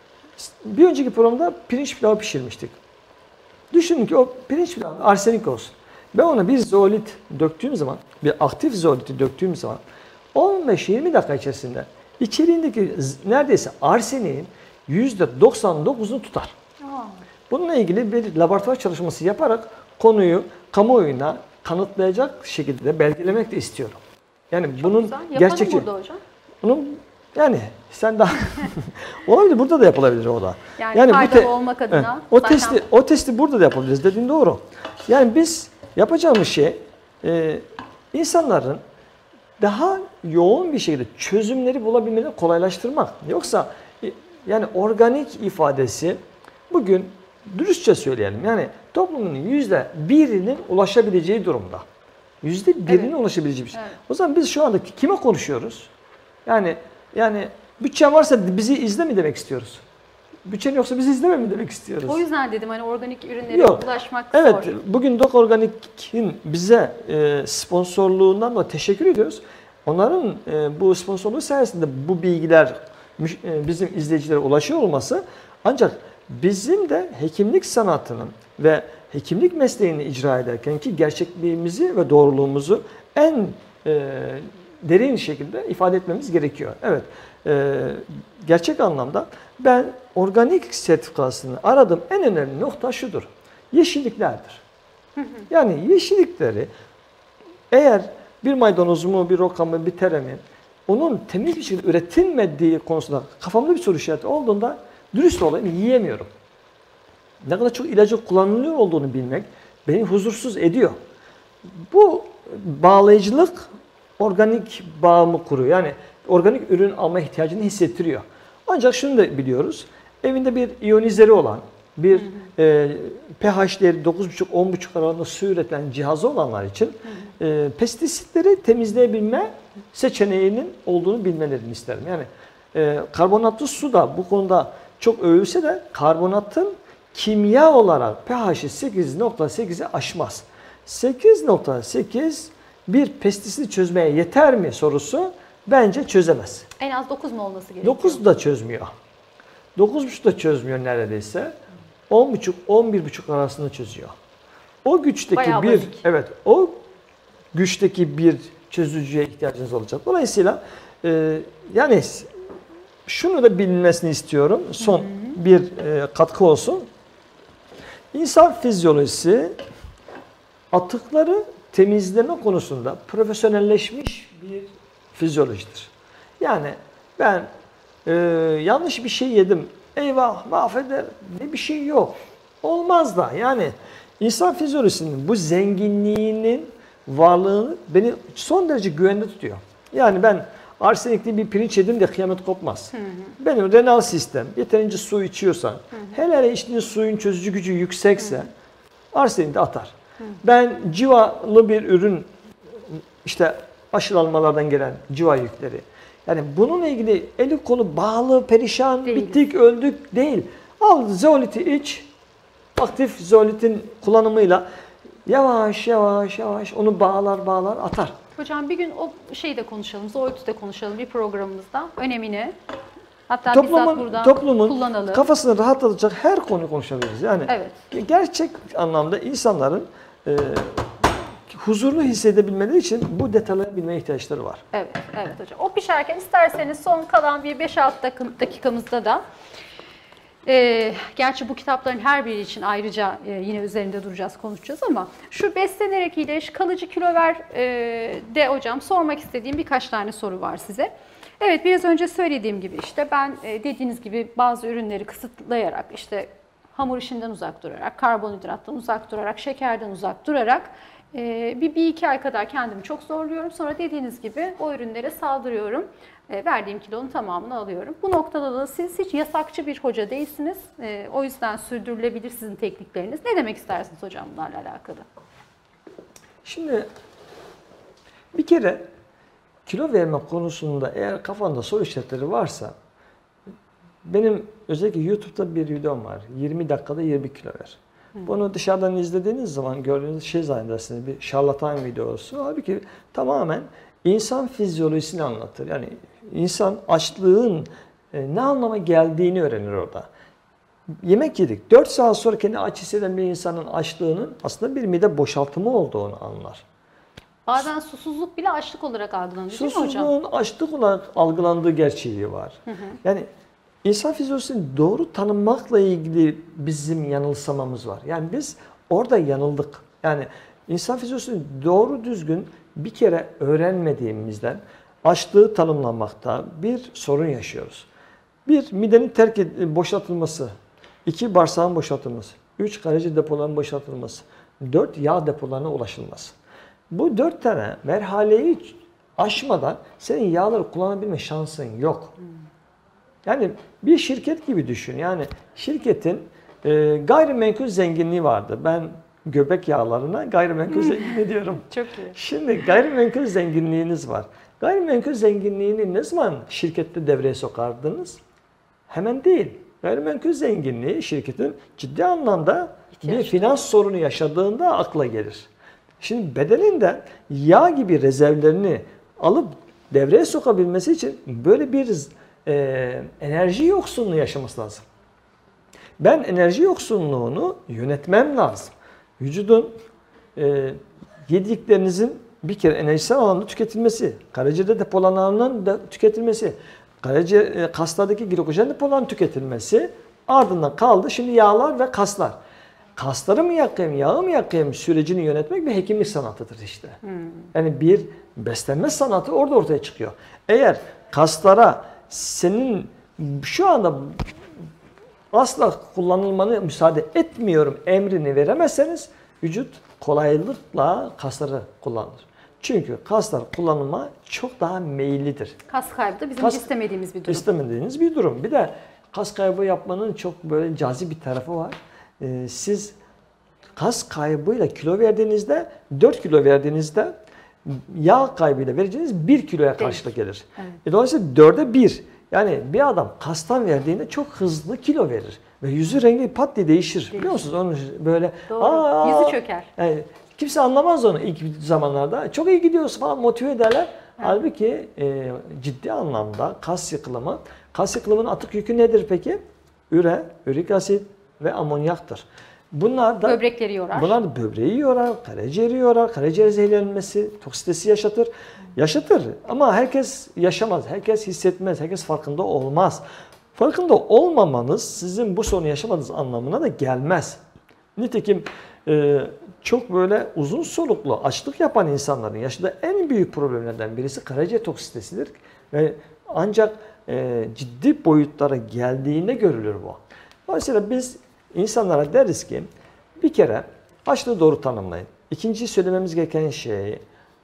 bir önceki programda pirinç pilavı pişirmiştik. Düşünün ki o pirinç pilavı arsenik olsun. Ben ona bir zeolit döktüğüm zaman, bir aktif zeoliti döktüğüm zaman on beş yirmi dakika içerisinde içeriğindeki z- neredeyse arseniğin yüzde doksan dokuzunu tutar. Aa, Bununla ilgili bir laboratuvar çalışması yaparak konuyu kamuoyuna kanıtlayacak şekilde belgelemek de istiyorum. Yani bunun güzel. Yapalım gerçekçi. burada hocam. Bunun yani sen daha olabilir, burada da yapılabilir o da. Yani bu faydalı te- olmak adına Heh, o zaten- testi o testi burada da yapabiliriz dediğin doğru. Yani biz yapacağımız şey e, insanların daha yoğun bir şekilde çözümleri bulabilmelerini kolaylaştırmak. Yoksa e, yani organik ifadesi bugün dürüstçe söyleyelim. Yani toplumun yüzde birinin ulaşabileceği durumda. Yüzde birinin Evet. ulaşabileceği bir şey. Evet. O zaman biz şu anda kime konuşuyoruz? Yani yani bütçen varsa bizi izle mi demek istiyoruz? Bütçen yoksa bizi izleme mi demek istiyoruz? O yüzden dedim hani organik ürünlere Yok. ulaşmak Evet, zor. bugün Dok Organik'in bize e, sponsorluğundan da teşekkür ediyoruz. Onların e, bu sponsorluğu sayesinde bu bilgiler müş- e, bizim izleyicilere ulaşıyor olması, ancak bizim de hekimlik sanatının ve hekimlik mesleğini icra ederken ki gerçekliğimizi ve doğruluğumuzu en e, derin şekilde ifade etmemiz gerekiyor. Evet, e, gerçek anlamda ben organik sertifikasını aradığım en önemli nokta şudur: yeşilliklerdir. Yani yeşillikleri eğer bir maydanozumu, bir rokamı, bir teremi onun temiz bir şekilde üretilmediği konusunda kafamda bir soru işareti olduğunda dürüst olayım, yiyemiyorum. ne kadar çok ilacı kullanılıyor olduğunu bilmek beni huzursuz ediyor. Bu bağlayıcılık organik bağımı kuruyor. Yani organik ürün alma ihtiyacını hissettiriyor. Ancak şunu da biliyoruz. Evinde bir iyonizeri olan, bir e, pH değeri dokuz buçuk on buçuk aralığında su üreten cihazı olanlar için e, pestisitleri temizleyebilme seçeneğinin olduğunu bilmelerini isterim. Yani e, karbonatlı su da bu konuda çok övülse de karbonatın kimya olarak pH'i sekiz nokta sekizi aşmaz. sekiz nokta sekiz bir pestisiti çözmeye yeter mi sorusu bence çözemez. En az dokuz mu olması gerekiyor? dokuz da çözmüyor. dokuz buçuk da çözmüyor neredeyse. on buçuk on bir buçuk arasında çözüyor. O güçteki Bayağı bir bazik. evet o güçteki bir çözücüye ihtiyacınız olacak. Dolayısıyla e, yani şunu da bilinmesini istiyorum. Son hı hı. bir e, katkı olsun. İnsan fizyolojisi atıkları temizleme konusunda profesyonelleşmiş bir fizyolojidir. Yani ben e, yanlış bir şey yedim, eyvah mahveder ne bir şey yok. Olmaz da yani insan fizyolojisinin bu zenginliğinin varlığını beni son derece güvende tutuyor. Yani ben arsenikli bir pirinç yedim de kıyamet kopmaz. Hı hı. Benim renal sistem yeterince su içiyorsan, hı hı. hele hele içtiğin suyun çözücü gücü yüksekse hı hı. arsenik de atar. Hı. Ben civalı bir ürün, işte aşılanmalardan gelen civa yükleri. Yani bununla ilgili eli kolu bağlı, perişan, değil. bittik, öldük değil. Al zeoliti iç, aktif zeolitin kullanımıyla yavaş yavaş yavaş onu bağlar bağlar atar. Hocam bir gün o şeyi de konuşalım, zeoliti de konuşalım bir programımızda. Önemini, hatta toplumun, bizzat buradan toplumun kullanalım. Kafasını rahatlatacak her konuyu konuşabiliriz. Yani evet. gerçek anlamda insanların e, huzurlu hissedebilmeleri için bu detayları bilmeye ihtiyaçları var. Evet, evet hocam. O pişerken isterseniz son kalan bir beş altı dakikamızda da e, gerçi bu kitapların her biri için ayrıca e, yine üzerinde duracağız, konuşacağız ama şu beslenerek iyileş, kalıcı kilo ver e, de hocam sormak istediğim birkaç tane soru var size. Evet, biraz önce söylediğim gibi işte ben e, dediğiniz gibi bazı ürünleri kısıtlayarak, işte hamur işinden uzak durarak, karbonhidrattan uzak durarak, şekerden uzak durarak Ee, bir, bir iki ay kadar kendimi çok zorluyorum. Sonra dediğiniz gibi o ürünlere saldırıyorum. Ee, verdiğim kilonun tamamını alıyorum. Bu noktada da siz hiç yasakçı bir hoca değilsiniz. Ee, o yüzden sürdürülebilir sizin teknikleriniz. Ne demek istersiniz hocam bunlarla alakalı? Şimdi bir kere kilo verme konusunda eğer kafanda soru işaretleri varsa benim özellikle YouTube'da bir videom var. yirmi dakikada yirmi kilo ver. Bunu dışarıdan izlediğiniz zaman gördüğünüz şey zannedersiniz bir şarlatan videosu. Halbuki tamamen insan fizyolojisini anlatır. Yani insan açlığın ne anlama geldiğini öğrenir orada. Yemek yedik. dört saat sonra kendini aç hisseden bir insanın açlığının aslında bir mide boşaltımı olduğunu anlar. Bazen susuzluk bile açlık olarak algılanıyor değil mi hocam? Susuzluğun açlık olarak algılandığı gerçeği var. Hı hı. Yani İnsan fizyolojisini doğru tanımakla ilgili bizim yanılsamamız var. Yani biz orada yanıldık. Yani insan fizyolojisini doğru düzgün bir kere öğrenmediğimizden açlığı tanımlamakta bir sorun yaşıyoruz. Bir, midenin terk ed- boşaltılması. iki bağırsağın boşaltılması. Üç, karaciğer depolarının boşaltılması. Dört, yağ depolarına ulaşılması. Bu dört tane merhaleyi aşmadan senin yağları kullanabilme şansın yok. Hmm. Yani bir şirket gibi düşün. Yani şirketin e, gayrimenkul zenginliği vardı. Ben göbek yağlarına gayrimenkul zenginliği diyorum. Çok iyi. Şimdi gayrimenkul zenginliğiniz var. Gayrimenkul zenginliğini ne zaman şirkette devreye sokardınız? Hemen değil. Gayrimenkul zenginliği şirketin ciddi anlamda bir finans sorunu yaşadığında akla gelir. Şimdi bedenin de yağ gibi rezervlerini alıp devreye sokabilmesi için böyle bir e, enerji yoksunluğu yaşaması lazım. Ben enerji yoksunluğunu yönetmem lazım. Vücudun e, yediklerinizin bir kere enerjisel alanda tüketilmesi, karaciğerde depolananın da tüketilmesi, karaciğer e, kaslardaki glikojen depolarının tüketilmesi, ardından kaldı şimdi yağlar ve kaslar. Kasları mı yakayım, yağı mı yakayım sürecini yönetmek bir hekimlik sanatıdır işte. Hmm. Yani bir beslenme sanatı orada ortaya çıkıyor. Eğer kaslara senin şu anda asla kullanılmanı müsaade etmiyorum emrini veremezseniz vücut kolaylıkla kasları kullanır. Çünkü kaslar kullanıma çok daha meyillidir. Kas kaybı da bizim Kas- istemediğimiz bir durum. İstemediğiniz bir durum. Bir de kas kaybı yapmanın çok böyle cazip bir tarafı var. Ee, siz kas kaybıyla kilo verdiğinizde, dört kilo verdiğinizde yağ kaybıyla vereceğiniz bir kiloya karşılık gelir. Evet. E, dolayısıyla dörde bir. Yani bir adam kastan verdiğinde çok hızlı kilo verir. Ve yüzü rengi pat diye değişir. Biliyor musunuz? Onu böyle Doğru. "Aa!" Yüzü çöker. Yani kimse anlamaz onu ilk zamanlarda. Çok iyi gidiyoruz falan motive ederler. Halbuki e, ciddi anlamda kas yıkılımı, kas yıkılımının atık yükü nedir peki? Üre, ürik asit ve amonyaktır. Bunlar da Böbrekleri yorar. Bunlar da böbreği yorar, karaciğeri yorar, karaciğer zehirlenmesi, toksitesi yaşatır. Yaşatır ama herkes yaşamaz, herkes hissetmez, herkes farkında olmaz. Farkında olmamanız sizin bu sorunu yaşamadığınız anlamına da gelmez. Nitekim e, çok böyle uzun soluklu açlık yapan insanların yaşadığı en büyük problemlerden birisi karaciğer toksitesidir. Ve ancak e, ciddi boyutlara geldiğinde görülür bu. Dolayısıyla biz insanlara deriz ki bir kere açlığı doğru tanımlayın. İkinci söylememiz gereken şey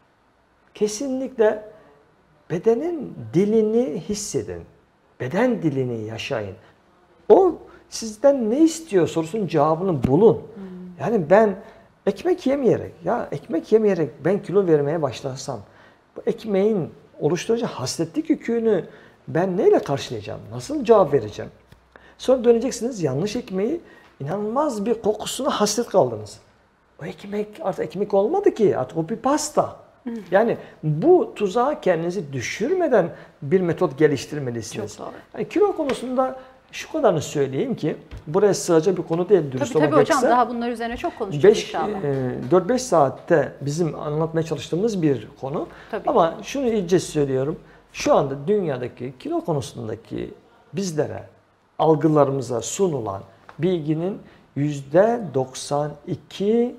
kesinlikle bedenin dilini hissedin. Beden dilini yaşayın. O sizden ne istiyor sorusunun cevabını bulun. Yani ben ekmek yemeyerek, ya ekmek yemeyerek ben kilo vermeye başlarsam bu ekmeğin oluşturacağı hasretlik yükünü ben neyle karşılayacağım? Nasıl cevap vereceğim? Sonra döneceksiniz yanlış ekmeği, inanılmaz bir kokusuna hasret kaldınız. O ekmek artık ekmek olmadı ki, artık o bir pasta. Yani bu tuzağa kendinizi düşürmeden bir metot geliştirmelisiniz. Çok doğru. Yani kilo konusunda şu kadarını söyleyeyim ki, buraya sığacak bir konu değil dürüst Tabii olmak tabii hocam, gerekirse. daha bunlar üzerine çok konuşacağız inşallah. dört beş saatte bizim anlatmaya çalıştığımız bir konu. Tabii. Ama şunu iyice söylüyorum. Şu anda dünyadaki kilo konusundaki bizlere, algılarımıza sunulan bilginin yüzde doksan iki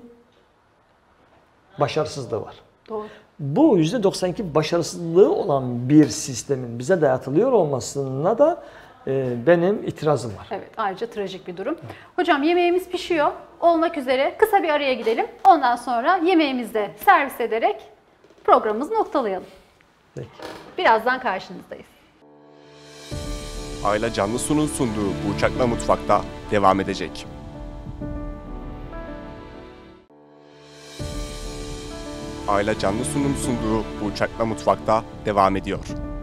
başarısızlığı var. Doğru. Bu yüzde doksan iki başarısızlığı olan bir sistemin bize dayatılıyor olmasına da e, benim itirazım var. Evet, ayrıca trajik bir durum. Hocam yemeğimiz pişiyor. Olmak üzere kısa bir araya gidelim. Ondan sonra yemeğimizi de servis ederek programımızı noktalayalım. Peki. Birazdan karşınızdayız. Ayla Canlı Su'nun sunduğu Bu Uçakla Mutfak'ta devam edecek. Ayla Canlı Su'nun sunduğu Bu Uçakla Mutfak'ta devam ediyor.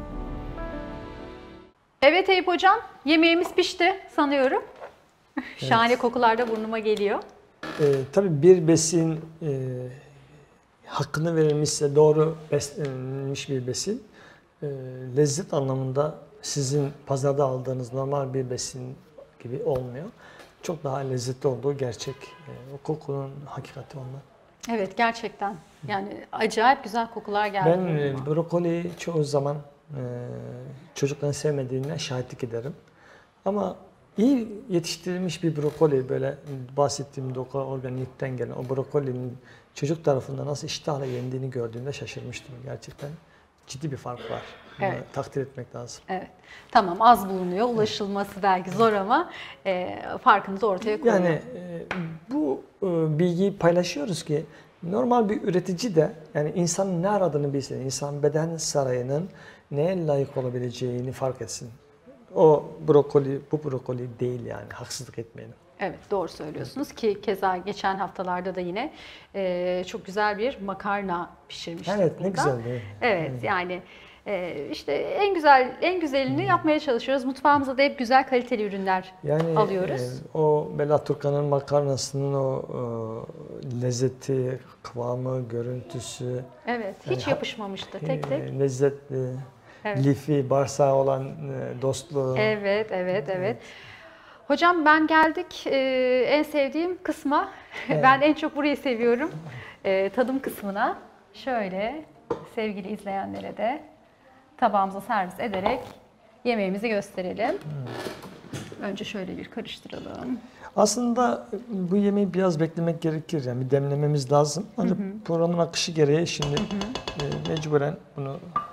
Evet Eyüp hocam, yemeğimiz pişti sanıyorum. Şahane kokular da burnuma geliyor. E, tabii bir besin e, hakkını verilmişse, doğru beslenmiş bir besin, e, lezzet anlamında sizin pazarda aldığınız normal bir besin gibi olmuyor. Çok daha lezzetli olduğu gerçek. E, o kokunun hakikati ondan. Evet, gerçekten. Yani acayip güzel kokular geldi. Ben burnuma. e, brokoli çoğu zaman e, çocukların sevmediğine şahitlik ederim. Ama iyi yetiştirilmiş bir brokoli, böyle bahsettiğim doku organikten gelen o brokolinin çocuk tarafından nasıl iştahla yendiğini gördüğümde şaşırmıştım. Gerçekten ciddi bir fark var. Bunu Evet. takdir etmek lazım. Evet. Tamam, az bulunuyor. Ulaşılması belki zor ama e, farkınızı ortaya koyuyor. Yani e, bu e, bilgiyi paylaşıyoruz ki normal bir üretici de yani insanın ne aradığını bilsin. İnsan beden sarayının neye layık olabileceğini fark etsin. O brokoli, bu brokoli değil yani. Haksızlık etmeyelim. Evet, doğru söylüyorsunuz ki keza geçen haftalarda da yine e, çok güzel bir makarna pişirmiştik Evet, ne burada. güzel değil mi? Evet, yani e, işte en güzel en güzelini yapmaya çalışıyoruz. Mutfağımıza da hep güzel kaliteli ürünler Yani alıyoruz. e, o Bela Turkan'ın makarnasının o e, lezzeti, kıvamı, görüntüsü, Evet, yani hiç ha- yapışmamıştı tek tek. e, lezzetli, Evet. lifi, bağırsağı olan e, dostluğu. Evet, evet, evet. Hocam ben geldik e, en sevdiğim kısma. Ben en çok burayı seviyorum. E, tadım kısmına. Şöyle sevgili izleyenlere de tabağımıza servis ederek yemeğimizi gösterelim. Önce şöyle bir karıştıralım. Aslında bu yemeği biraz beklemek gerekir. Yani bir demlememiz lazım. Ancak programın akışı gereği şimdi e, mecburen bunu e,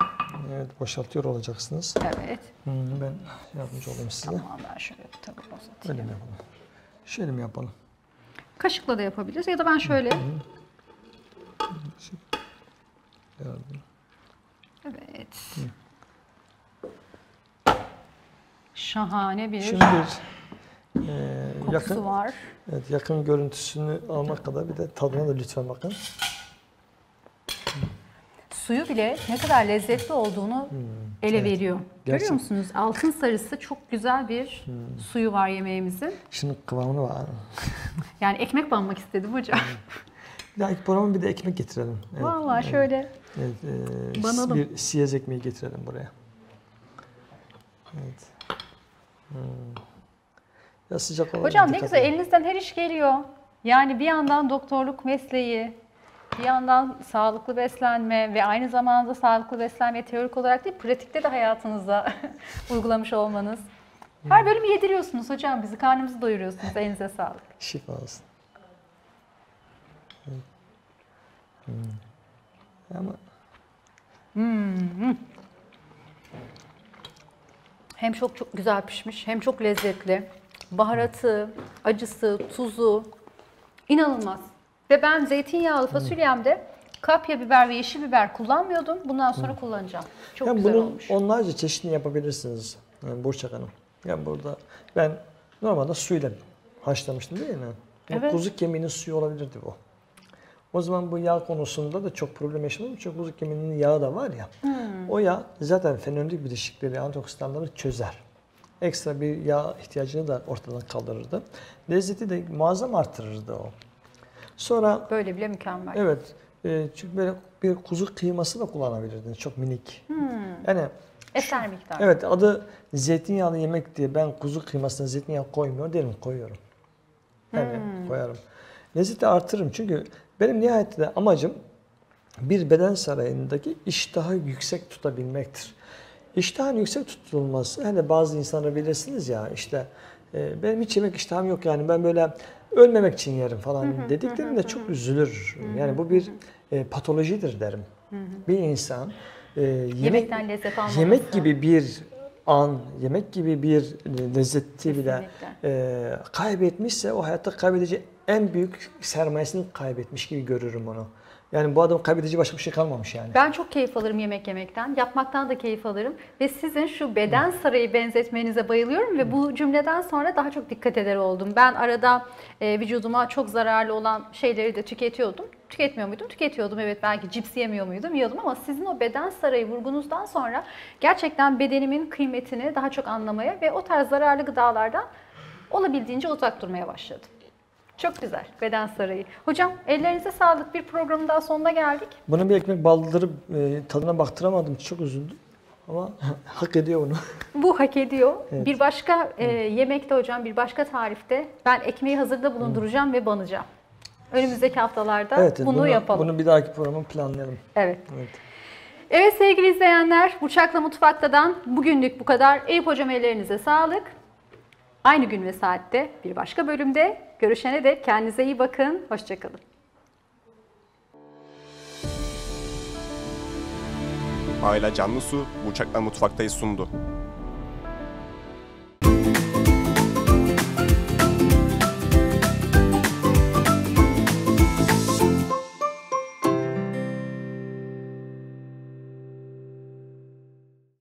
Evet, boşaltıyor olacaksınız. Evet. Hı, ben yardımcı olayım size. Tamam, ben şöyle bir tabağa Böyle uzatayım. mi yapalım? Şöyle mi yapalım? Kaşıkla da yapabiliriz ya da ben şöyle. Yardım. Evet. Şahane bir Şimdi bir e, kokusu yakın, var. evet, yakın görüntüsünü almak kadar bir de tadına da lütfen bakın. Suyu bile ne kadar lezzetli olduğunu ele veriyor. Görüyor Gerçek- musunuz? Altın sarısı çok güzel bir suyu var yemeğimizin. Şimdi kıvamını var. Yani ekmek banmak istedim hocam. Bir daha ilk programı bir de ekmek getirelim. Evet, Vallahi şöyle. evet, e, Banalım. bir siyez ekmeği getirelim buraya. Evet. Hmm. Ya sıcak olan Hocam ne dikkat güzel, edin. elinizden her iş geliyor. Yani bir yandan doktorluk mesleği, bir yandan sağlıklı beslenme ve aynı zamanda sağlıklı beslenme teorik olarak değil, pratikte de hayatınıza uygulamış olmanız. Her bölümü yediriyorsunuz hocam, bizi karnımızı doyuruyorsunuz. Elinize sağlık. Şifa olsun. Evet. Hmm. Ama Hem çok çok güzel pişmiş, hem çok lezzetli. Baharatı, acısı, tuzu inanılmaz. Ve ben zeytinyağlı fasulyemde kapya biber ve yeşil biber kullanmıyordum. Bundan sonra kullanacağım. Çok yani güzel bunun olmuş. onlarca çeşidini yapabilirsiniz yani Burçak Hanım. Yani burada ben normalde suyla haşlamıştım değil mi? Ama Evet. kuzu kemiğinin suyu olabilirdi bu. O zaman bu yağ konusunda da çok problem yaşamadım. Çünkü kuzu kemiğinin yağı da var ya. Hmm. O yağ zaten fenolik bileşikleri, antioksidanları çözer. Ekstra bir yağ ihtiyacını da ortadan kaldırırdı. Lezzeti de muazzam artırırdı o. Sonra Böyle bile mükemmel. evet, e, çünkü böyle bir kuzu kıyması da kullanabilirdiniz. Çok minik. Yani Eser miktar. evet, adı zeytinyağlı yemek diye ben kuzu kıymasına zeytinyağı koymuyor değilim, koyuyorum. Yani koyarım. Lezzeti artırırım çünkü benim nihayetinde amacım bir beden sarayındaki iştahı yüksek tutabilmektir. İştahın yüksek tutulması, hani bazı insanlar bilirsiniz ya işte e, benim hiç yemek iştahım yok yani ben böyle ölmemek için yerim falan dediklerinde çok üzülür. Yani bu bir e, patolojidir derim. Bir insan e, yemek, Yemekten lezzet almaması. yemek gibi bir an, yemek gibi bir lezzeti bile Kesinlikle. e, kaybetmişse o hayatta kaybedeceği en büyük sermayesini kaybetmiş gibi görürüm onu. Yani bu adam kaybedeceği başka bir şey kalmamış yani. Ben çok keyif alırım yemek yemekten. Yapmaktan da keyif alırım. Ve sizin şu beden sarayı benzetmenize bayılıyorum ve bu cümleden sonra daha çok dikkat eder oldum. Ben arada e, vücuduma çok zararlı olan şeyleri de tüketiyordum. Tüketmiyor muydum? Tüketiyordum. Evet, belki cips yemiyor muydum? Yiyordum ama sizin o beden sarayı vurgunuzdan sonra gerçekten bedenimin kıymetini daha çok anlamaya ve o tarz zararlı gıdalardan olabildiğince uzak durmaya başladım. Çok güzel. Beden sarayı. Hocam ellerinize sağlık. Bir programın daha sonuna geldik. Buna bir ekmek baldırıp e, tadına baktıramadım. Çok üzüldüm. Ama hak ediyor onu. Bu hak ediyor. Evet. Bir başka e, yemekte hocam, bir başka tarifte ben ekmeği hazırda bulunduracağım ve banacağım. Önümüzdeki haftalarda Evet, bunu, yapalım. Bunu bir dahaki programı planlayalım. Evet. Evet. Evet sevgili izleyenler, Burçak'la Mutfakta'dan bugünlük bu kadar. Eyüp hocam ellerinize sağlık. Aynı gün ve saatte bir başka bölümde görüşene dek kendinize iyi bakın. Hoşçakalın. Ayla Canlısu Burçak'la Mutfakta'yı sundu.